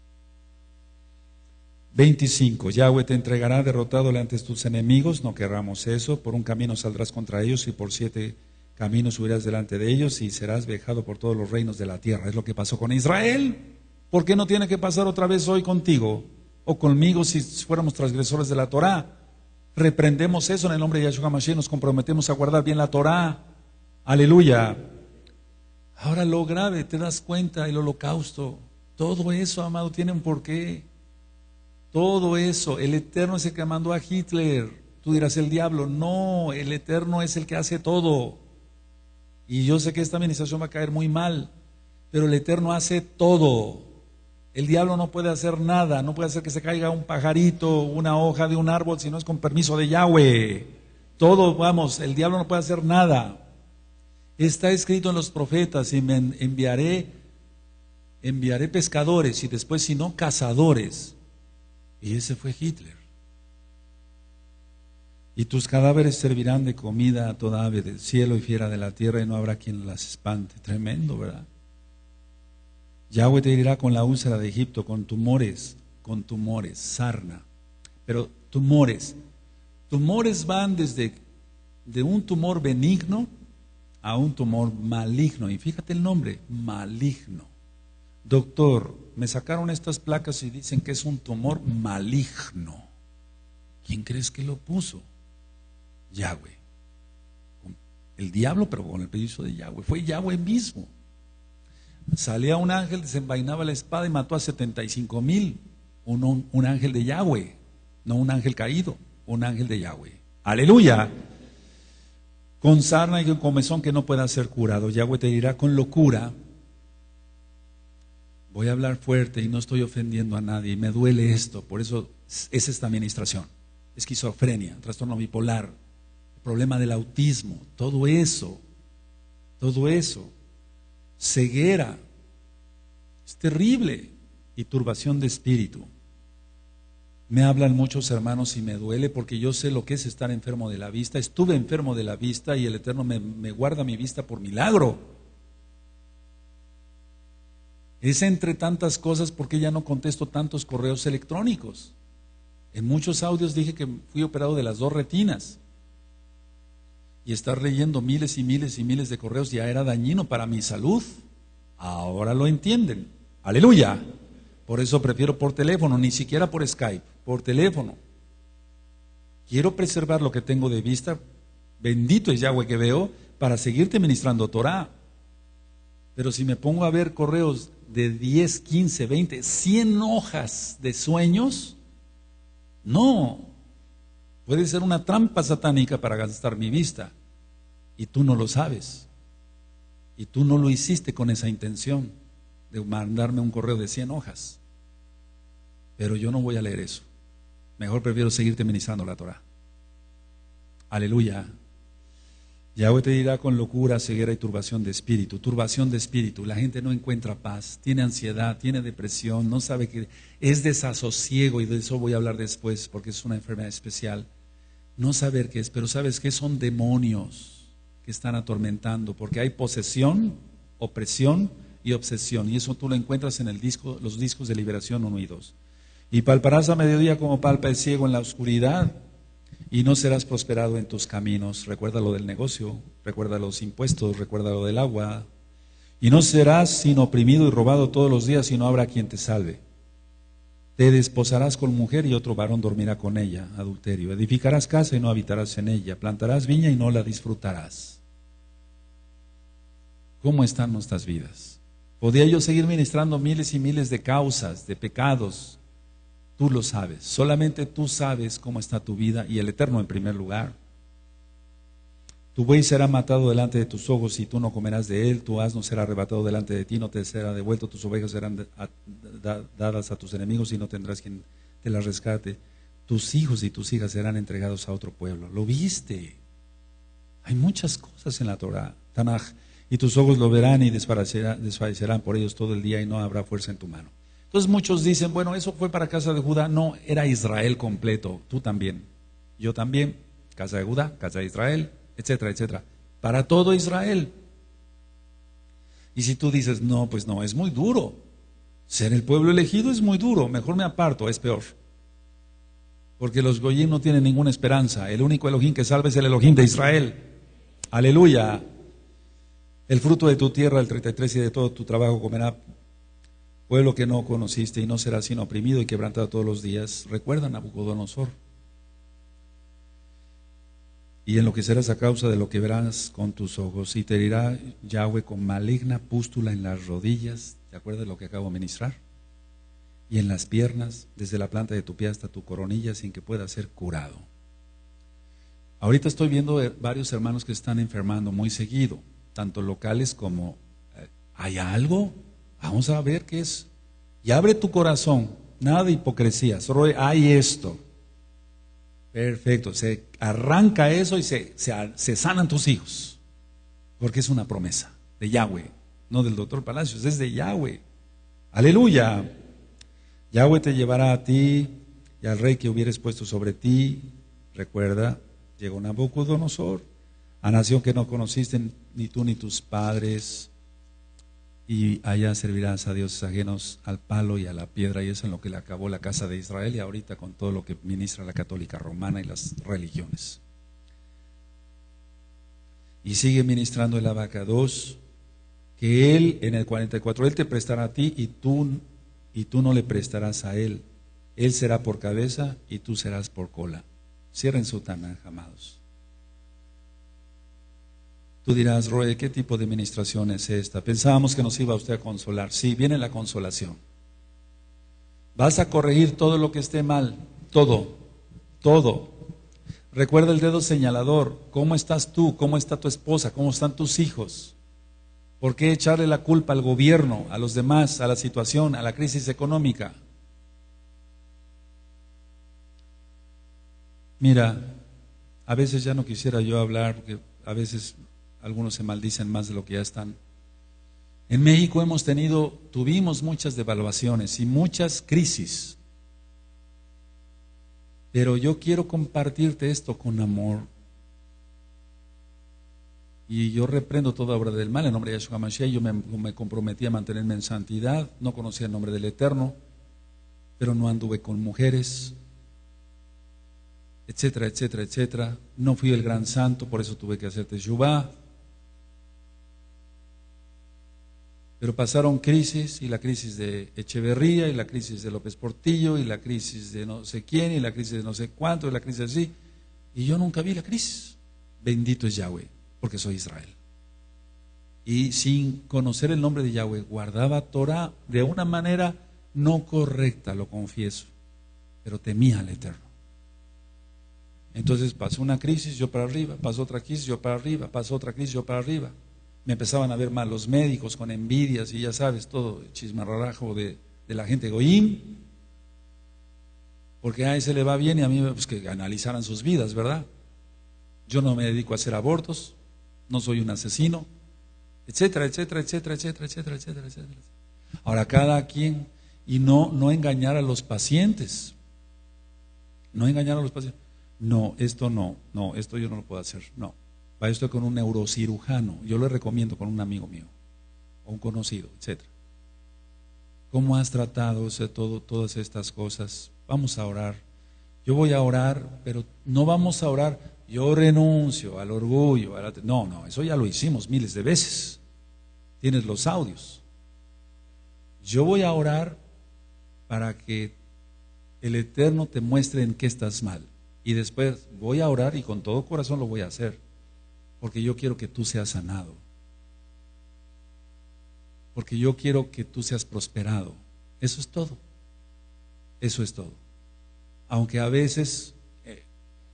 veinticinco. Yahweh te entregará derrotado delante de tus enemigos, no querramos eso. Por un camino saldrás contra ellos y por siete caminos subirás delante de ellos y serás vejado por todos los reinos de la tierra. Es lo que pasó con Israel. ¿Por qué no tiene que pasar otra vez hoy contigo o conmigo si fuéramos transgresores de la Torá? Reprendemos eso en el nombre de Yahshua Mashiach, nos comprometemos a guardar bien la Torá. Aleluya. Ahora lo grave, te das cuenta, el holocausto, todo eso, amado, tiene un porqué. Todo eso, el Eterno es el que mandó a Hitler. Tú dirás el diablo, no, el Eterno es el que hace todo. Y yo sé que esta administración va a caer muy mal, pero el Eterno hace todo. El diablo no puede hacer nada, no puede hacer que se caiga un pajarito, una hoja de un árbol, si no es con permiso de Yahweh. Todo, vamos, el diablo no puede hacer nada. Está escrito en los profetas, y me enviaré, enviaré pescadores, y después si no, cazadores. Y ese fue Hitler. Y tus cadáveres servirán de comida a toda ave del cielo y fiera de la tierra, y no habrá quien las espante. Tremendo, ¿verdad? Yahweh te dirá con la úlcera de Egipto, con tumores, con tumores, sarna. Pero tumores, tumores van desde de un tumor benigno a un tumor maligno. Y fíjate el nombre, maligno. Doctor, me sacaron estas placas y dicen que es un tumor maligno. ¿Quién crees que lo puso? Yahweh. El diablo, pero con el permiso de Yahweh. Fue Yahweh mismo. Salía un ángel, desenvainaba la espada y mató a setenta y cinco mil. Un, un, un ángel de Yahweh, no un ángel caído, un ángel de Yahweh. Aleluya. Con sarna y con comezón que no pueda ser curado. Yahweh te dirá con locura. Voy a hablar fuerte y no estoy ofendiendo a nadie. Me duele esto, por eso es esta administración. Esquizofrenia, trastorno bipolar, el problema del autismo, todo eso, todo eso. Ceguera, es terrible, y turbación de espíritu. Me hablan muchos hermanos y me duele porque yo sé lo que es estar enfermo de la vista. Estuve enfermo de la vista y el Eterno me, me guarda mi vista por milagro. Es entre tantas cosas porque ya no contesto tantos correos electrónicos. En muchos audios dije que fui operado de las dos retinas. Y estar leyendo miles y miles y miles de correos ya era dañino para mi salud. Ahora lo entienden. Aleluya. Por eso prefiero por teléfono, ni siquiera por Skype, por teléfono. Quiero preservar lo que tengo de vista. Bendito es Yahweh que veo para seguirte ministrando Torah. Pero si me pongo a ver correos de diez, quince, veinte, cien hojas de sueños, no. Puede ser una trampa satánica para gastar mi vista. Y tú no lo sabes. Y tú no lo hiciste con esa intención de mandarme un correo de cien hojas. Pero yo no voy a leer eso. Mejor prefiero seguirte ministrando la Torah. Aleluya. Yahweh te dirá con locura, ceguera y turbación de espíritu. Turbación de espíritu. La gente no encuentra paz, tiene ansiedad, tiene depresión, no sabe que es desasosiego, y de eso voy a hablar después porque es una enfermedad especial. No saber qué es, pero sabes que son demonios que están atormentando, porque hay posesión, opresión y obsesión. Y eso tú lo encuentras en el disco, los discos de Liberación uno y dos. Y palparás a mediodía como palpa el ciego en la oscuridad, y no serás prosperado en tus caminos. Recuerda lo del negocio, recuerda los impuestos, recuerda lo del agua. Y no serás sino oprimido y robado todos los días, y no habrá quien te salve. Te desposarás con mujer y otro varón dormirá con ella, adulterio. Edificarás casa y no habitarás en ella. Plantarás viña y no la disfrutarás. ¿Cómo están nuestras vidas? Podría yo seguir ministrando miles y miles de causas, de pecados. Tú lo sabes. Solamente tú sabes cómo está tu vida, y el Eterno en primer lugar. Tu buey será matado delante de tus ojos y tú no comerás de él. Tu asno será arrebatado delante de ti, no te será devuelto. Tus ovejas serán de, a, da, dadas a tus enemigos y no tendrás quien te las rescate. Tus hijos y tus hijas serán entregados a otro pueblo. ¿Lo viste? Hay muchas cosas en la Torah, Tanaj. Y tus ojos lo verán y desfallecerán, desfallecerán por ellos todo el día y no habrá fuerza en tu mano. Entonces muchos dicen, bueno, eso fue para casa de Judá. No, era Israel completo. Tú también, yo también, casa de Judá, casa de Israel, etcétera, etcétera, para todo Israel. Y si tú dices, no, pues no, es muy duro, ser el pueblo elegido es muy duro, mejor me aparto, es peor, porque los goyim no tienen ninguna esperanza. El único Elohim que salva es el Elohim de Israel. Aleluya. El fruto de tu tierra, el treinta y tres, y de todo tu trabajo comerá pueblo que no conociste, y no será sino oprimido y quebrantado todos los días. Recuerda Nabucodonosor. Y enloquecerás a causa de lo que verás con tus ojos, y te herirá Yahweh con maligna pústula en las rodillas. ¿Te acuerdas de lo que acabo de ministrar? Y en las piernas, desde la planta de tu pie hasta tu coronilla, sin que pueda ser curado. Ahorita estoy viendo varios hermanos que están enfermando muy seguido, tanto locales como... ¿Hay algo? Vamos a ver qué es. Y abre tu corazón, nada de hipocresía, solo hay esto. Perfecto, se arranca eso y se, se, se sanan tus hijos, porque es una promesa de Yahweh, no del doctor Palacios, es de Yahweh. Aleluya. Yahweh te llevará a ti y al rey que hubieres puesto sobre ti. Recuerda, llegó Nabucodonosor, a nación que no conociste ni tú ni tus padres, y allá servirás a dioses ajenos, al palo y a la piedra. Y eso es en lo que le acabó la casa de Israel, y ahorita con todo lo que ministra la católica romana y las religiones. Y sigue ministrando el Abacados, que él en el cuarenta y cuatro, él te prestará a ti y tú, y tú no le prestarás a él. Él será por cabeza y tú serás por cola. Cierren su Tanaj, amados. Tú dirás, Roy, ¿qué tipo de ministración es esta? Pensábamos que nos iba usted a consolar. Sí, viene la consolación. Vas a corregir todo lo que esté mal, todo, todo. Recuerda el dedo señalador. ¿Cómo estás tú? ¿Cómo está tu esposa? ¿Cómo están tus hijos? ¿Por qué echarle la culpa al gobierno, a los demás, a la situación, a la crisis económica? Mira, a veces ya no quisiera yo hablar, porque a veces algunos se maldicen más de lo que ya están. En México hemos tenido, tuvimos muchas devaluaciones y muchas crisis. Pero yo quiero compartirte esto con amor. Y yo reprendo toda obra del mal en nombre de Yahshua Mashiach. Yo me, me comprometí a mantenerme en santidad. No conocía el nombre del Eterno, pero no anduve con mujeres, etcétera, etcétera, etcétera. No fui el gran santo, por eso tuve que hacer teshuvá. Pero pasaron crisis, y la crisis de Echeverría, y la crisis de López Portillo, y la crisis de no sé quién, y la crisis de no sé cuánto, y la crisis así. Y yo nunca vi la crisis. Bendito es Yahweh, porque soy Israel. Y sin conocer el nombre de Yahweh, guardaba Torah de una manera no correcta, lo confieso, pero temía al Eterno. Entonces pasó una crisis, yo para arriba, pasó otra crisis, yo para arriba, pasó otra crisis, yo para arriba. Me empezaban a ver mal los médicos con envidias y ya sabes, todo el chismarrajo de, de la gente goyim, porque a ese le va bien y a mí pues que analizaran sus vidas, ¿verdad? Yo no me dedico a hacer abortos, no soy un asesino, etcétera, etcétera, etcétera, etcétera, etcétera, etcétera, etcétera. Ahora cada quien, y no, no engañar a los pacientes, no engañar a los pacientes. No, esto no, no, esto yo no lo puedo hacer, no. Para esto con un neurocirujano, yo le recomiendo con un amigo mío. o un conocido, etcétera. ¿Cómo has tratado, o sea, todo, todas estas cosas? Vamos a orar. Yo voy a orar, pero no vamos a orar, yo renuncio al orgullo. A la... No, no, eso ya lo hicimos miles de veces. Tienes los audios. Yo voy a orar para que el Eterno te muestre en qué estás mal. Y después voy a orar y con todo corazón lo voy a hacer. Porque yo quiero que tú seas sanado. Porque yo quiero que tú seas prosperado. Eso es todo. Eso es todo. Aunque a veces, eh,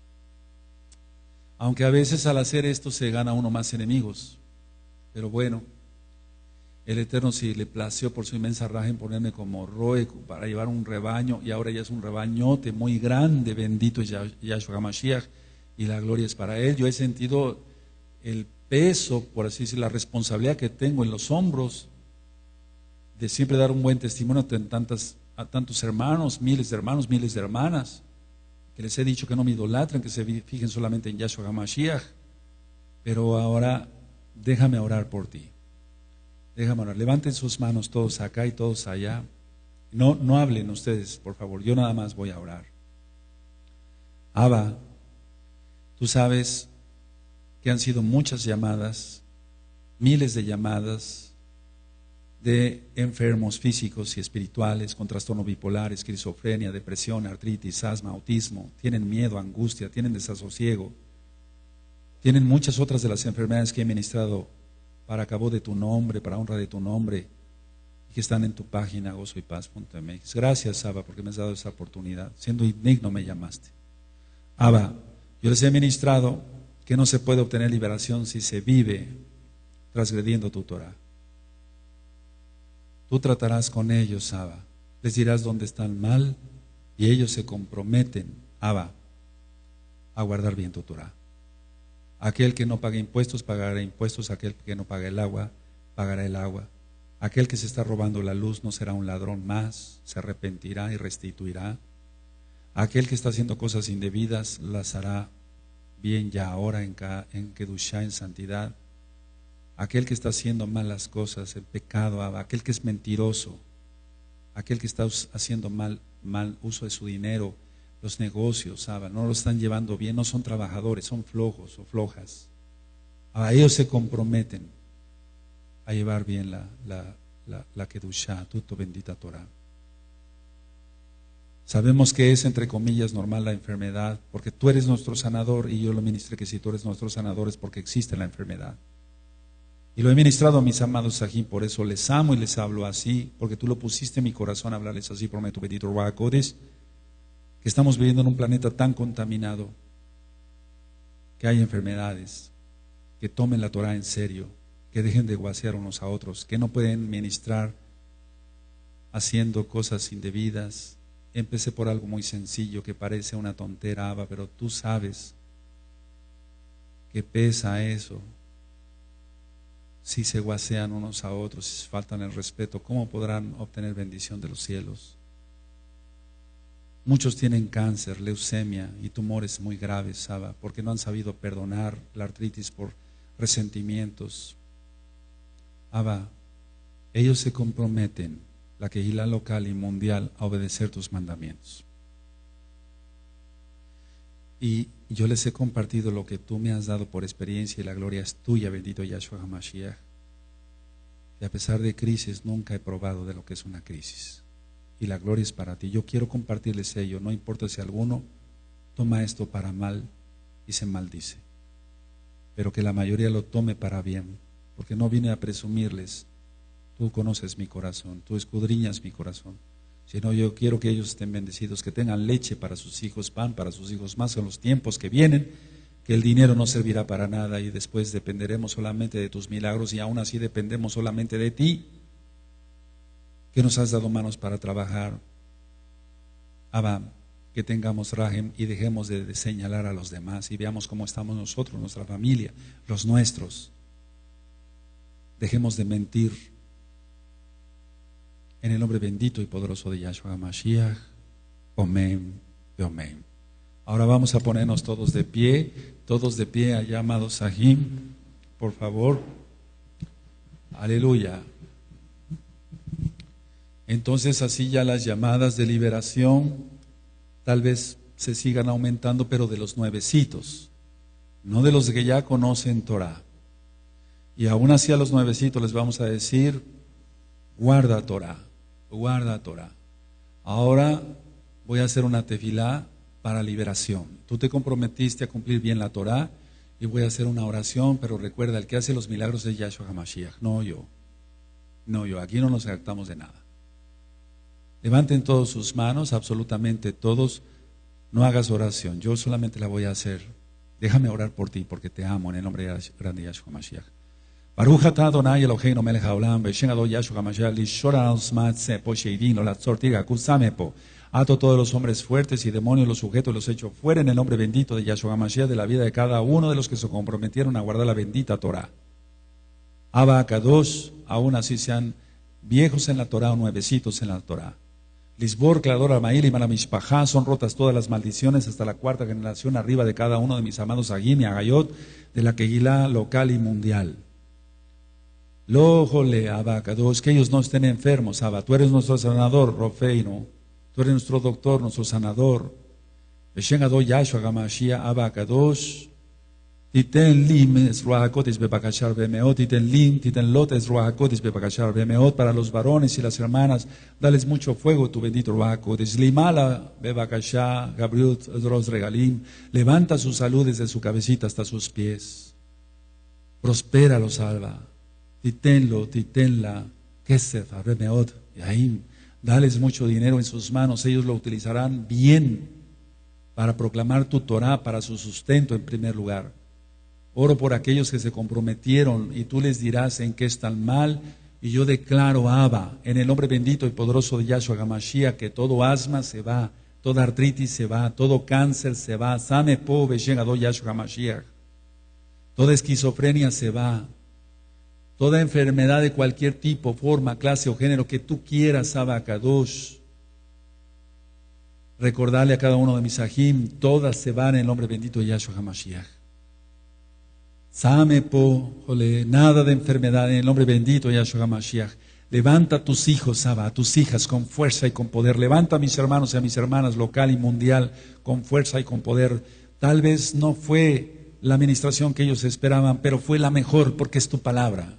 aunque a veces al hacer esto se gana uno más enemigos. Pero bueno, el Eterno, si le plació por su inmensa raja en ponerme como roe para llevar un rebaño, y ahora ya es un rebañote muy grande, bendito es Yahshua HaMashiach, y la gloria es para Él. Yo he sentido el peso, por así decir, la responsabilidad que tengo en los hombros de siempre dar un buen testimonio a, tantas, a tantos hermanos, miles de hermanos, miles de hermanas, que les he dicho que no me idolatren, que se fijen solamente en Yahshua HaMashiach. Pero ahora déjame orar por ti. Déjame orar. Levanten sus manos todos acá y todos allá. No, no hablen ustedes, por favor. Yo nada más voy a orar. Abba, tú sabes que han sido muchas llamadas, miles de llamadas de enfermos físicos y espirituales con trastorno bipolar, esquizofrenia, depresión, artritis, asma, autismo. Tienen miedo, angustia, tienen desasosiego. Tienen muchas otras de las enfermedades que he ministrado para cabo de tu nombre, para honra de tu nombre, y que están en tu página gozo y paz punto m x. Gracias, Abba, porque me has dado esa oportunidad. Siendo indigno me llamaste. Abba, yo les he ministrado que no se puede obtener liberación si se vive transgrediendo tu Torah. Tú tratarás con ellos, Abba. Les dirás dónde están mal y ellos se comprometen, Abba, a guardar bien tu Torah. Aquel que no pague impuestos, pagará impuestos. Aquel que no paga el agua, pagará el agua. Aquel que se está robando la luz no será un ladrón más, se arrepentirá y restituirá. Aquel que está haciendo cosas indebidas, las hará bien ya ahora en, en Kedushá, en santidad. Aquel que está haciendo malas cosas, el pecado, aquel que es mentiroso, aquel que está haciendo mal, mal uso de su dinero, los negocios, Abba, no lo están llevando bien, no son trabajadores, son flojos o flojas. A ellos se comprometen a llevar bien la, la, la, la Kedushá, tu bendita Torah. Sabemos que es, entre comillas, normal la enfermedad, porque tú eres nuestro sanador, y yo lo ministré que si tú eres nuestro sanador es porque existe la enfermedad. Y lo he ministrado a mis amados Sahim, por eso les amo y les hablo así, porque tú lo pusiste en mi corazón a hablarles así por tu bendito Ruach HaKodesh, que estamos viviendo en un planeta tan contaminado, que hay enfermedades, que tomen la Torah en serio, que dejen de guasear unos a otros, que no pueden ministrar haciendo cosas indebidas. Empecé por algo muy sencillo que parece una tontera, Abba, pero tú sabes que pesa eso. Si se guasean unos a otros, si se faltan el respeto, ¿cómo podrán obtener bendición de los cielos? Muchos tienen cáncer, leucemia y tumores muy graves, Abba, porque no han sabido perdonar, la artritis por resentimientos. Abba, ellos se comprometen, la Kehilá local y mundial, a obedecer tus mandamientos. Y yo les he compartido lo que tú me has dado por experiencia, y la gloria es tuya, bendito Yahshua HaMashiach. Y a pesar de crisis, nunca he probado de lo que es una crisis. Y la gloria es para ti. Yo quiero compartirles ello, no importa si alguno toma esto para mal y se maldice, pero que la mayoría lo tome para bien, porque no vine a presumirles. Tú conoces mi corazón, tú escudriñas mi corazón. Sino yo quiero que ellos estén bendecidos, que tengan leche para sus hijos, pan para sus hijos, más en los tiempos que vienen, que el dinero no servirá para nada y después dependeremos solamente de tus milagros, y aún así dependemos solamente de ti, que nos has dado manos para trabajar. Abba, que tengamos rajem y dejemos de, de señalar a los demás y veamos cómo estamos nosotros, nuestra familia, los nuestros. Dejemos de mentir. En el nombre bendito y poderoso de Yahshua HaMashiach, Omen, Omen. Ahora vamos a ponernos todos de pie, todos de pie allá, amados Sahim, por favor. Aleluya. Entonces así ya las llamadas de liberación tal vez se sigan aumentando, pero de los nuevecitos, no de los que ya conocen Torah. Y aún así a los nuevecitos les vamos a decir, guarda Torah, guarda Torah. Ahora voy a hacer una tefilá para liberación. Tú te comprometiste a cumplir bien la Torah y voy a hacer una oración, pero recuerda, el que hace los milagros es Yahshua HaMashiach, no yo. No yo, aquí no nos jactamos de nada. Levanten todos sus manos, absolutamente todos. No hagas oración, yo solamente la voy a hacer. Déjame orar por ti, porque te amo en el nombre de grande Yahshua HaMashiach. Baruch atah Adonai Eloheinu melech haolam, v'shem Adonai Yahshua HaMashiach, lishor al-zmat po sheidin lo latzor tiga kusame po. Ato todos los hombres fuertes y demonios, los sujetos, los echo fuera en el nombre bendito de Yahshua HaMashiach, de la vida de cada uno de los que se comprometieron a guardar la bendita Torah. Abba Kadosh, aún así sean viejos en la Torah o nuevecitos en la Torah. Lisbor, Clador, Amail y Malamishpajá, son rotas todas las maldiciones hasta la cuarta generación arriba de cada uno de mis amados Agim y Agayot, de la Kegilá local y mundial. Lójole, Abba Kadosh, que ellos no estén enfermos, Abba, tú eres nuestro sanador, Rofeino, tú eres nuestro doctor, nuestro sanador. Beshen Adon Yahshua HaMashiach, Abba Kadosh, Titen lim es Ruach HaKodesh bebakashar bemeot, titen lim, titen lot es Ruach HaKodesh bebakashar bemeot, para los varones y las hermanas, dales mucho fuego tu bendito Ruach HaKodesh. Limala bebakashar, Gabriel Dros Regalim, levanta su salud desde su cabecita hasta sus pies. Prospéralo, salva. Titenlo, titenla, Kesef, bemeot, Yaim, dales mucho dinero en sus manos, ellos lo utilizarán bien para proclamar tu Torah, para su sustento en primer lugar. Oro por aquellos que se comprometieron y tú les dirás en qué están mal, y yo declaro, Abba, en el nombre bendito y poderoso de Yahshua HaMashiach, que todo asma se va, toda artritis se va, todo cáncer se va, Same po beshen Adon Yahshua HaMashiach, toda esquizofrenia se va, toda enfermedad de cualquier tipo, forma, clase o género que tú quieras, Abba Kadosh. Recordarle a cada uno de mis ajim, todas se van en el nombre bendito de Yahshua HaMashiach. Same po, jole, nada de enfermedad en el nombre bendito de Yahshua HaMashiach. Levanta a tus hijos, Abba, a tus hijas con fuerza y con poder. Levanta a mis hermanos y a mis hermanas local y mundial con fuerza y con poder. Tal vez no fue la administración que ellos esperaban, pero fue la mejor porque es tu palabra.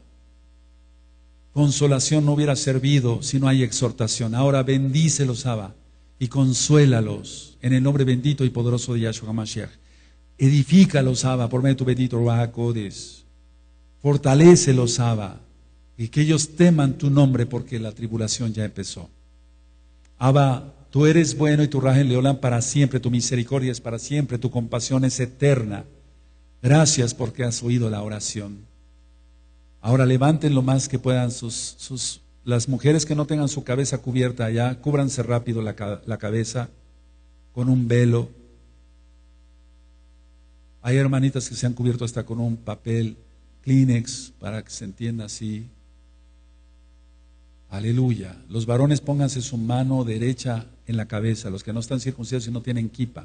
Consolación no hubiera servido si no hay exhortación. Ahora bendícelos, Abba, y consuélalos en el nombre bendito y poderoso de Yahshua HaMashiach. Edifícalos, Abba, por medio de tu bendito Ruach HaKodesh. Fortalécelos, Abba, y que ellos teman tu nombre porque la tribulación ya empezó. Abba, tú eres bueno y tu Rajen Leolán para siempre, tu misericordia es para siempre, tu compasión es eterna. Gracias porque has oído la oración. Ahora levanten lo más que puedan sus, sus las mujeres que no tengan su cabeza cubierta allá, cúbranse rápido la, la cabeza con un velo. Hay hermanitas que se han cubierto hasta con un papel Kleenex para que se entienda así. Aleluya. Los varones pónganse su mano derecha en la cabeza, los que no están circuncidados y no tienen kipa.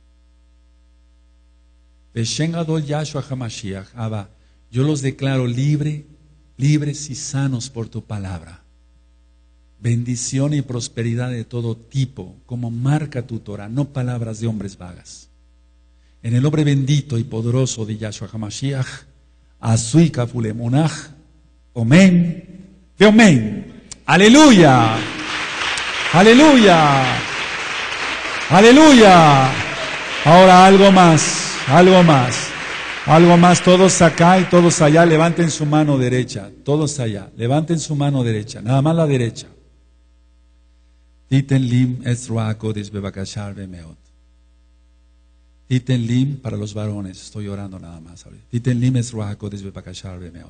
Beshen Adon Yahshua HaMashiach, Abba, yo los declaro libre, libres y sanos por tu palabra. Bendición y prosperidad de todo tipo, como marca tu Torah, no palabras de hombres vagas. En el nombre bendito y poderoso de Yahshua HaMashiach, Asui Kafulemunach, Omen, de Omen. Aleluya, aleluya, aleluya. Ahora algo más, algo más, algo más. Todos acá y todos allá, levanten su mano derecha. Todos allá, levanten su mano derecha, nada más la derecha. Titen lim es Ruach HaKodesh bebakashar bemeot. Titen lim para los varones, estoy orando nada más. Titen lim es Ruach HaKodesh bebakashar bemeot.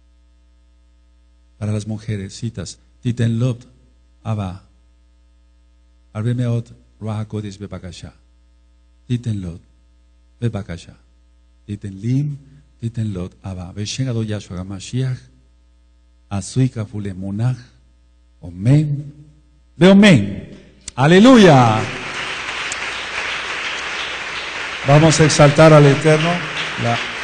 Para las mujeres, citas. Titen lot, Abba, Arbemeot, Ruach HaKodesh bebakashar. Titen lot, bebakashar. Titen lim, titen lot, Abba. Beshen Adon Yahshua HaMashiach, Asui Kafule Munach, Omen, Beomen. Aleluya. Vamos a exaltar al Eterno. La